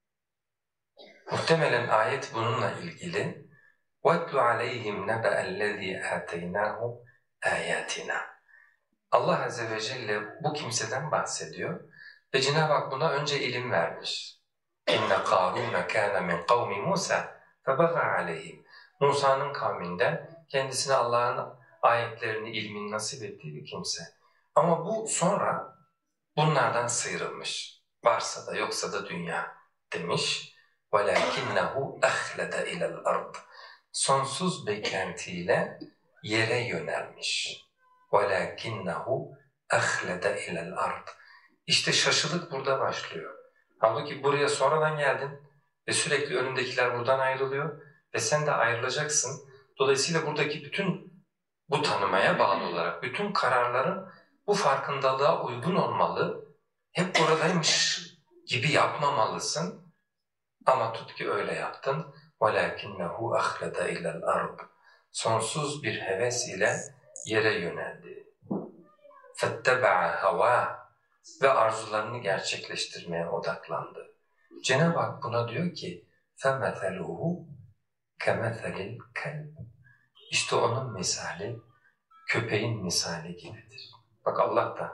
Muhtemelen ayet bununla ilgili. وَاتْلُ عَلَيْهِمْ نَبَأَ الَّذ۪ي آتَيْنَاهُ آيَاتِنَا. Allah Azze ve Celle bu kimseden bahsediyor ve Cenab-ı Hak buna önce ilim vermiş. اِنَّ قَارُونَ كَانَ مِنْ قَوْمِ مُوسَى فَبَغَى عَلَيْهِمْ. Musa'nın kavminden kendisine Allah'ın ayetlerini, ilmini nasip ettiği bir kimse. Ama bu sonra bunlardan sıyrılmış. Varsa da yoksa da dünya demiş. وَلَكِنَّهُ أَخْلَدَ اِلَى الْأَرْضِ. Sonsuz beklentiyle yere yönelmiş. وَلَكِنَّهُ أَخْلَدَ اِلَى الْأَرْضِ. İşte şaşılık burada başlıyor. Halbuki buraya sonradan geldin ve sürekli önündekiler buradan ayrılıyor ve sen de ayrılacaksın. Dolayısıyla buradaki bütün bu tanımaya bağlı olarak bütün kararların bu farkındalığa uygun olmalı. Hep buradaymış gibi yapmamalısın. Ama tut ki öyle yaptın. وَلَكِنَّهُ أَخْلَدَ اِلَى الْأَرْضِ. Sonsuz bir heves ile yere yöneldi. فَاتَّبَعَ هَوَاهُ. Ve arzularını gerçekleştirmeye odaklandı. Cenab-ı Hak buna diyor ki فَمَثَلُهُ كَمَثَلِ الْكَلْبِ. İşte onun misali köpeğin misali gibidir. Bak Allah da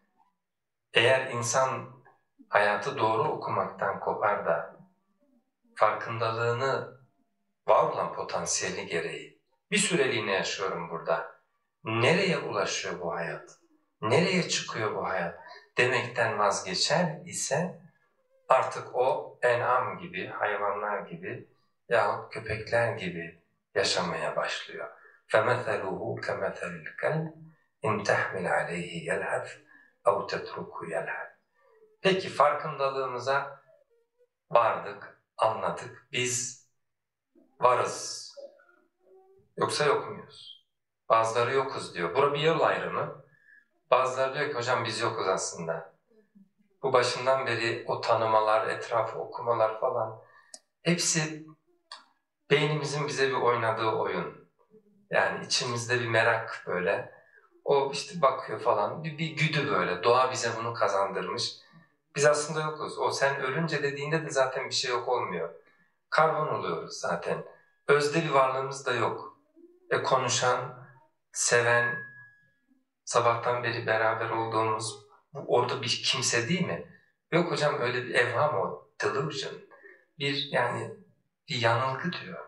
eğer insan hayatı doğru okumaktan kopar da farkındalığını, var olan potansiyeli gereği bir süreliğine yaşıyorum burada. Nereye ulaşıyor bu hayat? Nereye çıkıyor bu hayat? Demekten vazgeçer ise artık o en'am gibi, hayvanlar gibi yahut köpekler gibi yaşamaya başlıyor. فَمَثَلُهُ كَمَثَلِ الْكَلْبِ اِنْ تَحْمِلْ عَلَيْهِ يَلْهَثْ اَوْ تَتْرُكُ يَلْهَثْ. Peki farkındalığımıza vardık, anladık. Biz varız. Yoksa yok muyuz? Bazıları yokuz diyor. Burada bir yol ayrımı. Bazıları diyor ki hocam biz yokuz aslında. Bu başından beri o tanımalar, etrafı okumalar falan hepsi beynimizin bize bir oynadığı oyun. Yani içimizde bir merak böyle. O işte bakıyor falan bir, bir güdü böyle. Doğa bize bunu kazandırmış. Biz aslında yokuz. O sen ölünce dediğinde de zaten bir şey yok olmuyor. Karbon oluyoruz zaten. Özde bir varlığımız da yok. E konuşan, seven, sabahtan beri beraber olduğumuz orada bir kimse değil mi? Yok hocam öyle bir evham o. Delusion. Bir yani bir yanılgı diyor.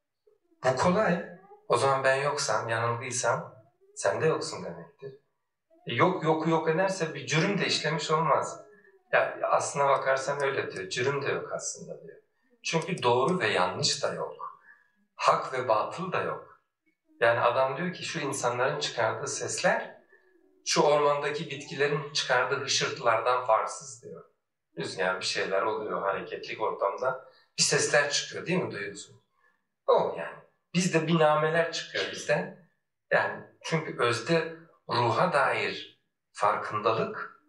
Bu kolay. O zaman ben yoksam, yanılgıysam sen de yoksun demektir. E yok yoku yok ederse bir cürüm de işlemiş olmaz. Ya aslına bakarsan öyle diyor. Cürüm de yok aslında diyor. Çünkü doğru ve yanlış da yok. Hak ve batıl da yok. Yani adam diyor ki şu insanların çıkardığı sesler şu ormandaki bitkilerin çıkardığı hışırtılardan farksız diyor. Rüzgar bir şeyler oluyor hareketlik ortamda. Bir sesler çıkıyor değil mi, duyuyorsun? O yani. Bizde binameler çıkıyor bizden. Yani çünkü özde ruha dair farkındalık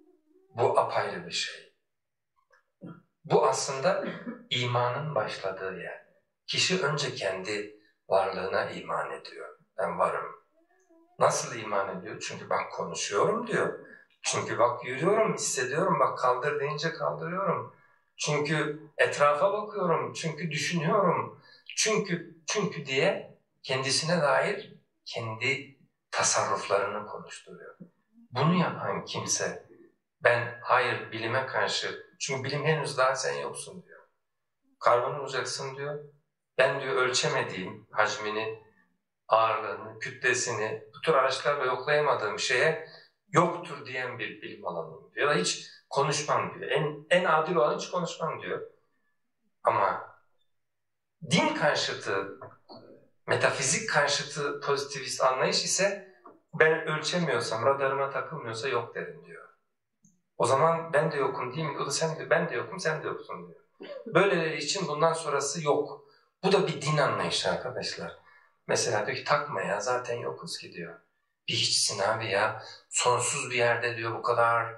bu apayrı bir şey. Bu aslında imanın başladığı yer. Kişi önce kendi varlığına iman ediyor. Ben varım. Nasıl iman ediyor? Çünkü bak konuşuyorum diyor. Çünkü bak yürüyorum, hissediyorum, bak kaldır deyince kaldırıyorum. Çünkü etrafa bakıyorum, çünkü düşünüyorum. Çünkü, çünkü diye kendisine dair kendi tasarruflarını konuşturuyor. Bunu yapan kimse, ben hayır bilime karşı, çünkü bilim henüz daha sen yoksun diyor. Karbon olacaksın diyor. Ben diyor ölçemediğim hacmini, ağırlığını, kütlesini, bu tür araçlarla yoklayamadığım şeye yoktur diyen bir bilim alanıyım diyor. Ya da hiç konuşmam diyor. En, en adil olan hiç konuşmam diyor. Ama din karşıtı, metafizik karşıtı pozitivist anlayış ise ben ölçemiyorsam, radarıma takılmıyorsa yok derim diyor. O zaman ben de yokum değil mi? O da sen de, ben de yokum, sen de yoksun diyor. Böyleleri için bundan sonrası yok. Bu da bir din anlayışı arkadaşlar. Mesela diyor ki takma ya zaten yokuz ki diyor. Bir hiçsin abi ya. Sonsuz bir yerde diyor bu kadar.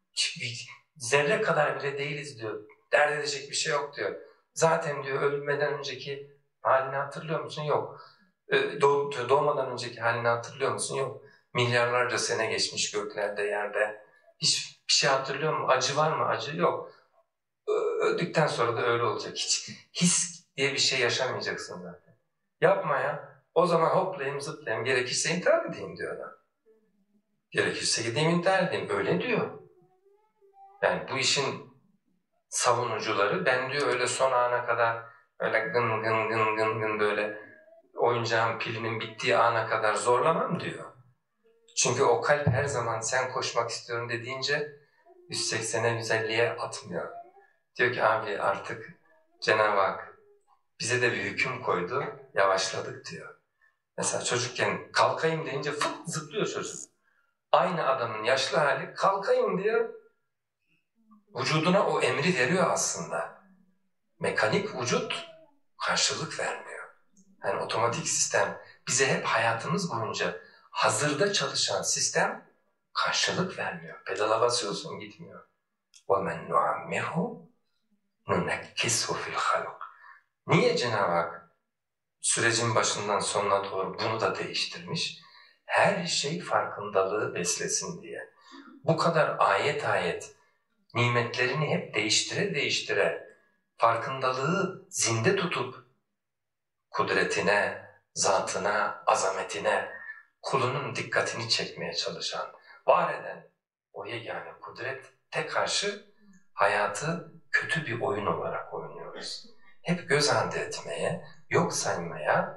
Zerre kadar bile değiliz diyor. Dert edecek bir şey yok diyor. Zaten diyor ölmeden önceki halini hatırlıyor musun? Yok. Doğ doğmadan önceki halini hatırlıyor musun? Yok. Milyarlarca sene geçmiş göklerde, yerde. Hiç bir şey hatırlıyor musun? Acı var mı? Acı yok. Öldükten sonra da öyle olacak. Hiç his diye bir şey yaşamayacaksın zaten. Yapma ya. O zaman hoplayayım zıplayayım. Gerekirse intihar edeyim diyor adam. Gerekirse gideyim intihar edeyim. Öyle diyor. Yani bu işin savunucuları ben diyor öyle son ana kadar öyle gın gın gın gın gın böyle oyuncağın pilinin bittiği ana kadar zorlamam diyor. Çünkü o kalp her zaman sen koşmak istiyorum dediğince yüz seksene yüz elliye atmıyor. Diyor ki abi artık Cenab-ı Hak bize de bir hüküm koydu, yavaşladık diyor. Mesela çocukken kalkayım deyince fıt zıplıyor çocuk. Aynı adamın yaşlı hali kalkayım diyor, vücuduna o emri veriyor aslında. Mekanik vücut karşılık vermiyor. Yani otomatik sistem bize hep hayatımız boyunca hazırda çalışan sistem karşılık vermiyor. Pedala basıyorsun gitmiyor. وَمَنْ نُعَمِّرْهُ نُنَكِّسْهُ فِي الْخَلْقِ. Niye Cenab-ı Hak sürecin başından sonuna doğru bunu da değiştirmiş? Her şey farkındalığı beslesin diye. Bu kadar ayet ayet nimetlerini hep değiştire değiştire farkındalığı zinde tutup kudretine, zatına, azametine, kulunun dikkatini çekmeye çalışan, var eden o yegane kudrete karşı hayatı kötü bir oyun olarak oynuyoruz. Hep göz ardı etmeye, yok saymaya,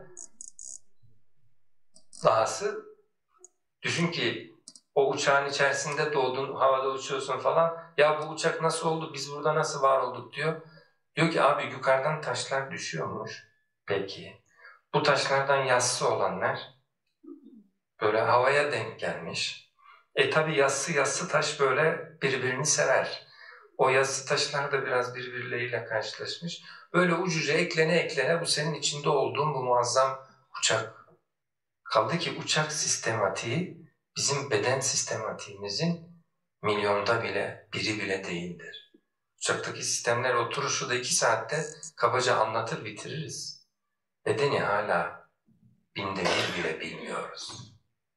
dahası düşün ki o uçağın içerisinde doğdun, havada uçuyorsun falan, ya bu uçak nasıl oldu, biz burada nasıl var olduk diyor. Diyor ki abi yukarıdan taşlar düşüyormuş. Peki. Bu taşlardan yassı olanlar böyle havaya denk gelmiş. E tabi yassı yassı taş böyle birbirini sever. O yassı taşlar da biraz birbirleriyle karşılaşmış. Böyle ucuca eklene eklene bu senin içinde olduğun bu muazzam uçak. Kaldı ki uçak sistematiği bizim beden sistematiğimizin milyonda bile biri bile değildir. Uçaktaki sistemler oturuşu da iki saatte kabaca anlatır bitiririz. Bedeni hala binde bir bile bilmiyoruz.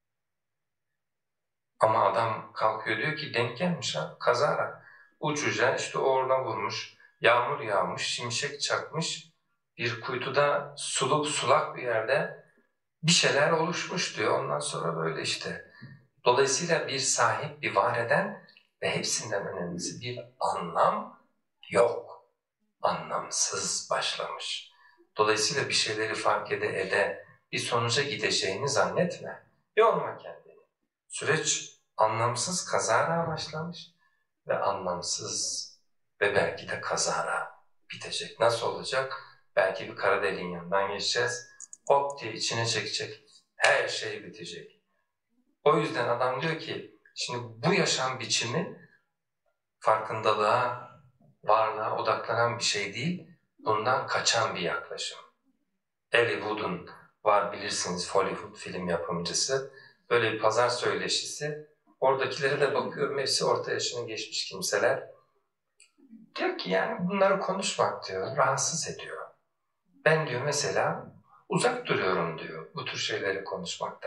Ama adam kalkıyor diyor ki denk gelmiş ha, kazara. Uçuca işte oradan vurmuş, yağmur yağmış, şimşek çakmış, bir kuytuda suluk sulak bir yerde bir şeyler oluşmuş diyor. Ondan sonra böyle işte. Dolayısıyla bir sahip, bir var eden ve hepsinden önemlisi bir anlam yok. Anlamsız başlamış. Dolayısıyla bir şeyleri fark ede ede bir sonuca gideceğini zannetme. Yorma kendini. Süreç anlamsız kazara başlamış ve anlamsız ve belki de kazara bitecek. Nasıl olacak? Belki bir kara deliğin yanından geçeceğiz. Hop diye içine çekecek. Her şey bitecek. O yüzden adam diyor ki, şimdi bu yaşam biçimi farkındalığa, varlığa odaklanan bir şey değil, bundan kaçan bir yaklaşım. Eli Wood'un var bilirsiniz Hollywood film yapımcısı, böyle bir pazar söyleşisi, oradakilere de bakıyorum hepsi orta yaşını geçmiş kimseler. Diyor ki yani bunları konuşmak diyor, rahatsız ediyor. Ben diyor mesela uzak duruyorum diyor bu tür şeyleri konuşmaktan.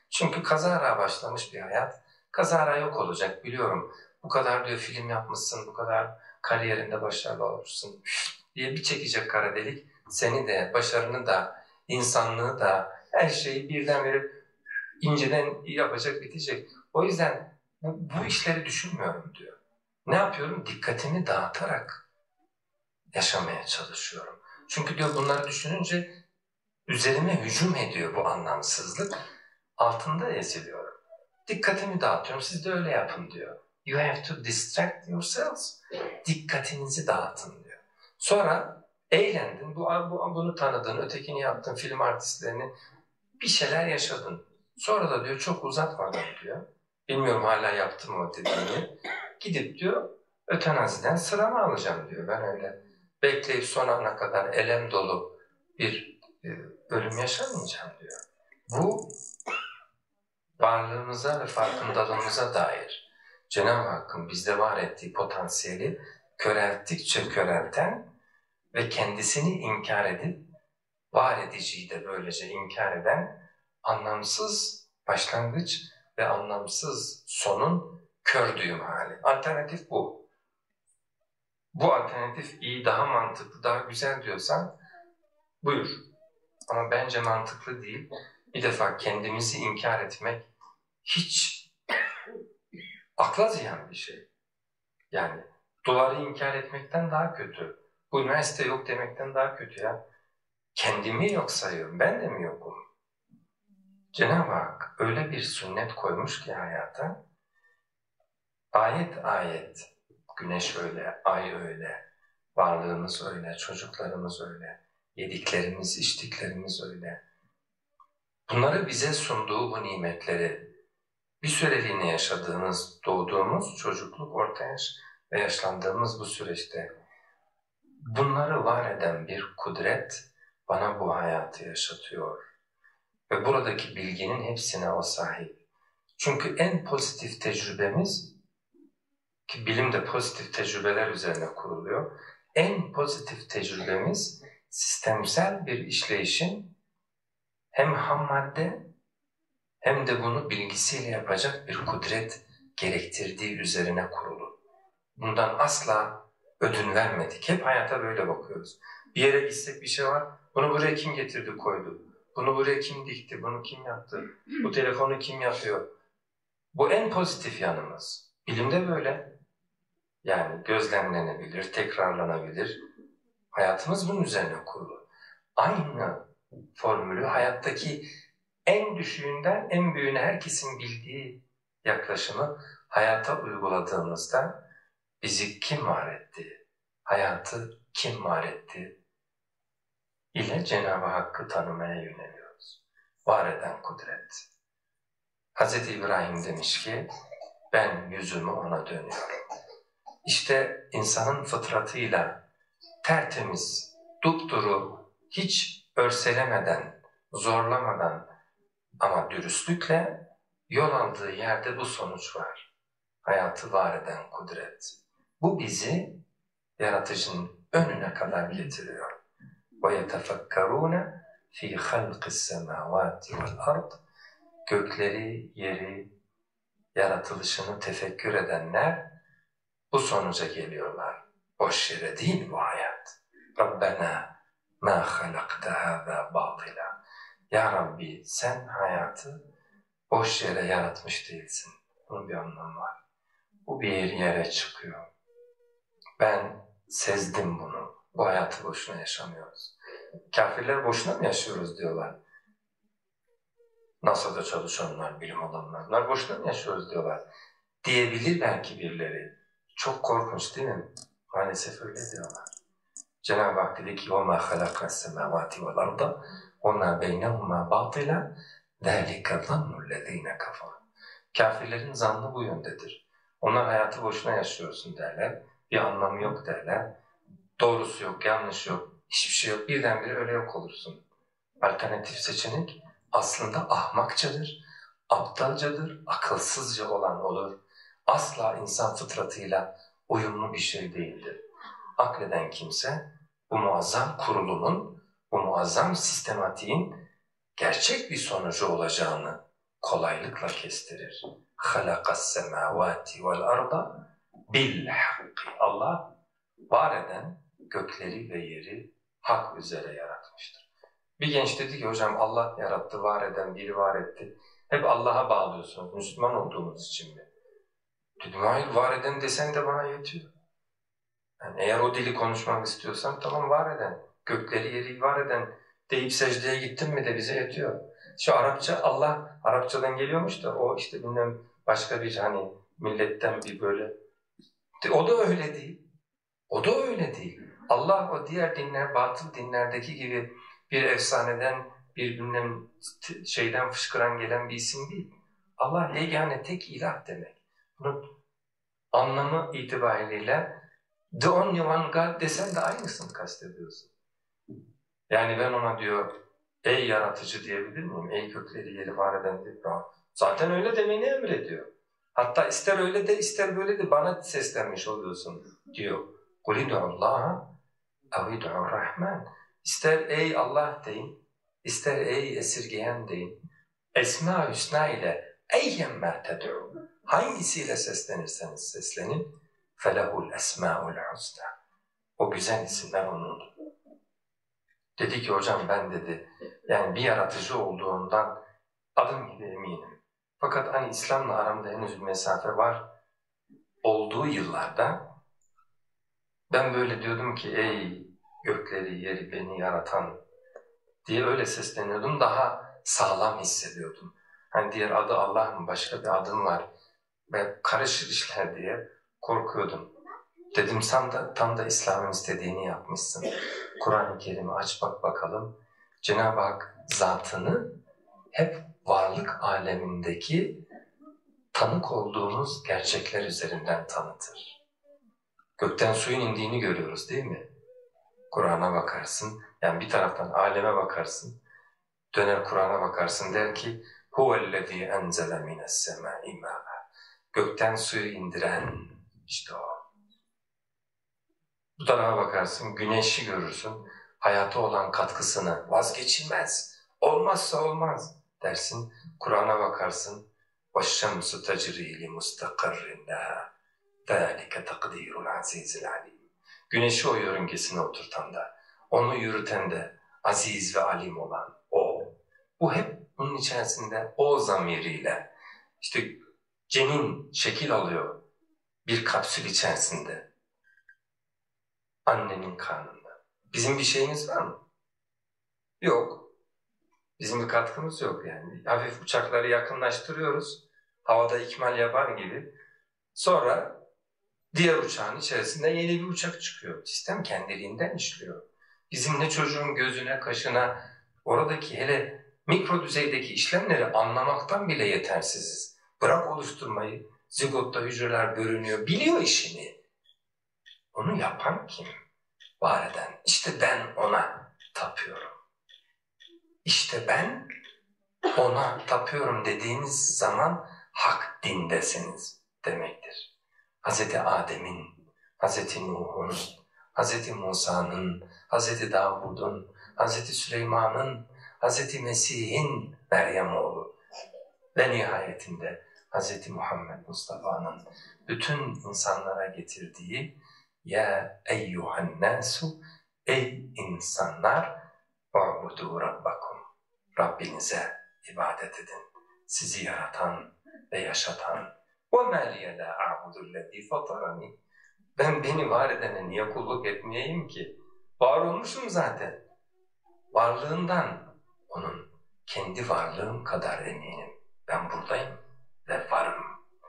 Çünkü kazara başlamış bir hayat, kazara yok olacak biliyorum. Bu kadar diyor film yapmışsın, bu kadar kariyerinde başarılı olursun diye bir çekecek kara delik. Seni de, başarını da, insanlığı da, her şeyi birdenbire inceden yapacak, bitecek. O yüzden bu, bu işleri düşünmüyorum diyor. Ne yapıyorum? Dikkatimi dağıtarak yaşamaya çalışıyorum. Çünkü diyor bunları düşününce üzerime hücum ediyor bu anlamsızlık. Altında eziliyorum. Dikkatimi dağıtıyorum. Siz de öyle yapın diyor. You have to distract yourselves. Dikkatinizi dağıtın diyor. Sonra eğlendin, bu, bu, bunu tanıdın, ötekini yaptın, film artistlerini, bir şeyler yaşadın. Sonra da diyor çok uzatmadan diyor. Bilmiyorum hala yaptım o dediğini. Gidip diyor ötenaziden sıramı alacağım diyor. Ben öyle bekleyip son ana kadar elem dolu bir e, ölüm yaşamayacağım diyor. Bu varlığımıza ve farkındalığımıza dair Cenab-ı Hakk'ın bizde var ettiği potansiyeli körelttikçe körelten ve kendisini inkar edip var ediciyi de böylece inkar eden anlamsız başlangıç ve anlamsız sonun kör düğüm hali. Alternatif bu. Bu alternatif iyi, daha mantıklı, daha güzel diyorsan buyur. Ama bence mantıklı değil. Bir defa kendimizi inkar etmek hiç akla ziyan bir şey. Yani duvarı inkar etmekten daha kötü. Bu üniversite yok demekten daha kötü ya. Kendimi yok sayıyorum. Ben de mi yokum? Cenab-ı Hak öyle bir sünnet koymuş ki hayata, ayet ayet, güneş öyle, ay öyle, varlığımız öyle, çocuklarımız öyle, yediklerimiz, içtiklerimiz öyle. Bunları bize sunduğu bu nimetleri, bir süreliğine yaşadığımız, doğduğumuz çocukluk, orta yaş ve yaşlandığımız bu süreçte bunları var eden bir kudret bana bu hayatı yaşatıyor. Ve buradaki bilginin hepsine o sahip. Çünkü en pozitif tecrübemiz, ki bilim de pozitif tecrübeler üzerine kuruluyor, en pozitif tecrübemiz sistemsel bir işleyişin hem ham madde hem de bunu bilgisiyle yapacak bir kudret gerektirdiği üzerine kurulu. Bundan asla ödün vermedik. Hep hayata böyle bakıyoruz. Bir yere gitsek bir şey var, bunu buraya kim getirdi koydu? Bunu buraya kim dikti, bunu kim yaptı, bu telefonu kim yapıyor? Bu en pozitif yanımız. Bilimde böyle. Yani gözlemlenebilir, tekrarlanabilir. Hayatımız bunun üzerine kurulu. Aynı formülü hayattaki en düşüğünden en büyüğüne herkesin bildiği yaklaşımı hayata uyguladığımızda bizi kim var etti, hayatı kim var etti ile Cenab-ı Hakk'ı tanımaya yöneliyoruz. Var eden kudret. Hazreti İbrahim demiş ki, ben yüzümü ona dönüyorum. İşte insanın fıtratıyla tertemiz, dupduru, hiç örselemeden, zorlamadan ama dürüstlükle yol aldığı yerde bu sonuç var. Hayatı var eden kudret. Bu bizi yaratıcının önüne kadar getiriyor. وَيَتَفَكَّرُونَ فِي خَلْقِ السَّمَاوَاتِ وَالْأَرْضِ Gökleri, yeri, yaratılışını tefekkür edenler bu sonuca geliyorlar. Boş yere değil bu hayat. Rabbena ma halakta hâzâ bâtila. Ya Rabbi sen hayatı boş yere yaratmış değilsin. Bunun bir anlamı var. Bu bir yere çıkıyor. Ben sezdim bunu. Bu hayatı boşuna yaşamıyoruz. Kafirler boşuna mı yaşıyoruz diyorlar. NASA'da çalışanlar, bilim adamlar, bunlar boşuna mı yaşıyoruz diyorlar. Diyebilirler ki birileri. Çok korkunç değil mi? Maalesef öyle diyorlar. Cenab-ı Hak dedi ki وَمَا خَلَقَ السَّمَاوَاتِ وَالْأَرْضَ وَمَا بَيْنَهُمَا بَاطِلًا ذَٰلِكَ ظَنُّ الَّذ۪ينَ كَفَرُوا Kafirlerin zannı bu yöndedir. Onlar hayatı boşuna yaşıyorsun derler. Bir anlamı yok derler. Doğrusu yok, yanlış yok, hiçbir şey yok. Birdenbire öyle yok olursun. Alternatif seçenek aslında ahmakçadır, aptalcadır, akılsızca olan olur. Asla insan fıtratıyla uyumlu bir şey değildir. Akleden kimse bu muazzam kurulumun, bu muazzam sistematiğin gerçek bir sonucu olacağını kolaylıkla kestirir. Halakas semavati vel arda bil hakki. Allah var eden gökleri ve yeri hak üzere yaratmıştır. Bir genç dedi ki hocam Allah yarattı, var eden biri var etti. Hep Allah'a bağlıyorsunuz Müslüman olduğunuz için mi? Dedim hayır, var eden desen de bana yetiyor. Yani eğer o dili konuşmak istiyorsan tamam, var eden, gökleri yeri var eden deyip secdeye gittin mi de bize yetiyor. Şu Arapça Allah Arapçadan geliyormuş da o işte bilmem başka bir hani milletten bir böyle. O da öyle değil. O da öyle değil. Allah o diğer dinler, batıl dinlerdeki gibi bir efsaneden, bir bilmem şeyden fışkıran gelen bir isim değil. Allah yegane tek ilah demek. Bunun anlamı itibariyle the only one God desen de aynısını kastediyorsun. Yani ben ona diyor ey yaratıcı diyebilir miyim? Ey kökleri yeri var eden diye. Zaten öyle demeni emrediyor. Hatta ister öyle de ister böyle de bana seslenmiş oluyorsun diyor. قُلِ دُعُ اللّٰهَ اَوْ اِدُعُ الرَّحْمَنِ. İster ey Allah deyin, ister ey esirgeyen deyin. Esma-ı Hüsna ile eyyemmâ ted'û. Hangisiyle seslenirseniz seslenin. فَلَهُ الْاَسْمَاءُ الْحُسْنَى. O güzel isimler O'nundur. Dedi ki hocam ben dedi, yani bir yaratıcı olduğundan adım gibi eminim. Fakat hani İslam'la aramda henüz bir mesafe var olduğu yıllarda ben böyle diyordum ki ey gökleri yeri beni yaratan diye öyle sesleniyordum, daha sağlam hissediyordum. Hani diğer adı Allah mı, başka bir adım var ve karışır işler diye korkuyordum. Dedim sen de tam da İslam'ın istediğini yapmışsın. Kur'an-ı Kerim'i aç bak bakalım. Cenab-ı Hak zatını hep varlık alemindeki tanık olduğumuz gerçekler üzerinden tanıtır. Gökten suyun indiğini görüyoruz değil mi? Kur'an'a bakarsın, yani bir taraftan aleme bakarsın, döner Kur'an'a bakarsın der ki huvellezî enzele minessemâi mâ'a. Gökten suyu indiren işte o. Bu tarafa bakarsın, güneşi görürsün, hayata olan katkısını vazgeçilmez, olmazsa olmaz dersin. Kur'an'a bakarsın, وَالشَّمْسُ تَجْرِي لِمُسْتَقَرٍ لَهَا ذَٰلِكَ تَقْدِيرُ الْعَز۪يزِ الْعَلِيمِ. Güneşi o yörüngesine oturtan da, onu yürüten de aziz ve alim olan o. Bu hep bunun içerisinde o zamiriyle, işte cenin şekil alıyor bir kapsül içerisinde. Annenin karnında. Bizim bir şeyimiz var mı? Yok. Bizim bir katkımız yok yani. Hafif uçakları yakınlaştırıyoruz. Havada ikmal yapar gibi. Sonra diğer uçağın içerisinde yeni bir uçak çıkıyor. Sistem kendiliğinden işliyor. Bizim ne çocuğun gözüne, kaşına, oradaki hele mikro düzeydeki işlemleri anlamaktan bile yetersiziz. Bırak oluşturmayı, zigotta hücreler bölünüyor, biliyor işini. Onu yapan kim? Var eden. İşte ben ona tapıyorum. İşte ben ona tapıyorum dediğiniz zaman hak dindesiniz demektir. Hazreti Adem'in, Hazreti Nuh'un, Hazreti Musa'nın, Hazreti Davud'un, Hazreti Süleyman'ın, Hazreti Mesih'in Meryem oğlu ve nihayetinde Hazreti Muhammed Mustafa'nın bütün insanlara getirdiği ya eyyuhan nasu, ey insanlar, u'budu rabbakum, Rabbinize ibadet edin. Sizi yaratan ve yaşatan. وَمَا لِيَ لَا أَعْبُدُ الَّذ۪ي فَطَرَنِي. Ben beni var edene niye kulluk etmeyeyim ki? Var olmuşum zaten. Varlığından onun kendi varlığım kadar eminim. Ben buradayım ve varım.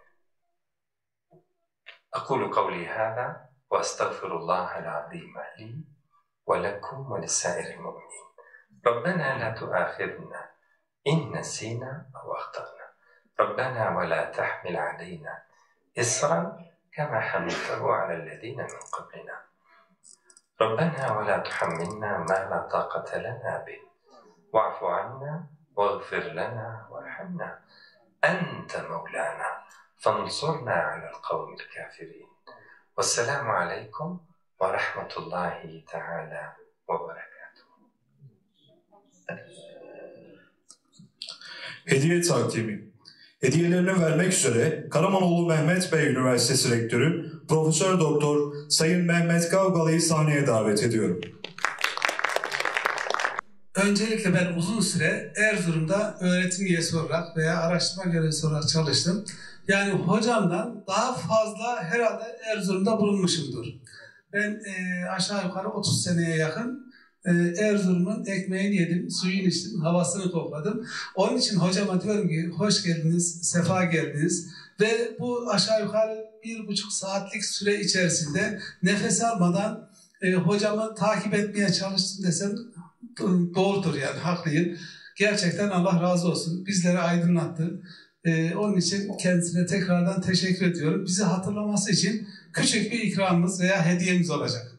أقول قولي هذا وأستغفر الله العظيم لي ولكم ولسائر المؤمنين. ربنا لا تؤاخذنا إن نسينا أو أخطأنا. ربنا ولا تحمل علينا إصرا كما حملته على الذين من قبلنا. ربنا ولا تحملنا ما لا طاقة لنا به واعف عنا واغفر لنا وارحمنا أنت مولانا فانصرنا على القوم الكافرين. والسلام عليكم ورحمة الله تعالى وبركاته. Hediye takdimi. Hediyelerini vermek üzere Karamanoğlu Mehmet Bey Üniversitesi Rektörü Profesör Doktor Sayın Mehmet Gavgalı'yı sahneye davet ediyorum. Öncelikle ben uzun süre Erzurum'da öğretim üyesi olarak veya araştırma görevlisi olarak çalıştım. Yani hocamdan daha fazla herhalde Erzurum'da bulunmuşumdur. Ben e, aşağı yukarı otuz seneye yakın e, Erzurum'un ekmeğini yedim, suyunu içtim, havasını topladım. Onun için hocama diyorum ki hoş geldiniz, sefa geldiniz. Ve bu aşağı yukarı bir buçuk saatlik süre içerisinde nefes almadan e, hocamı takip etmeye çalıştım desem doğrudur, yani haklıyım. Gerçekten Allah razı olsun. Bizleri aydınlattı. Ee, onun için kendisine tekrardan teşekkür ediyorum. Bizi hatırlaması için küçük bir ikramımız veya hediyemiz olacak.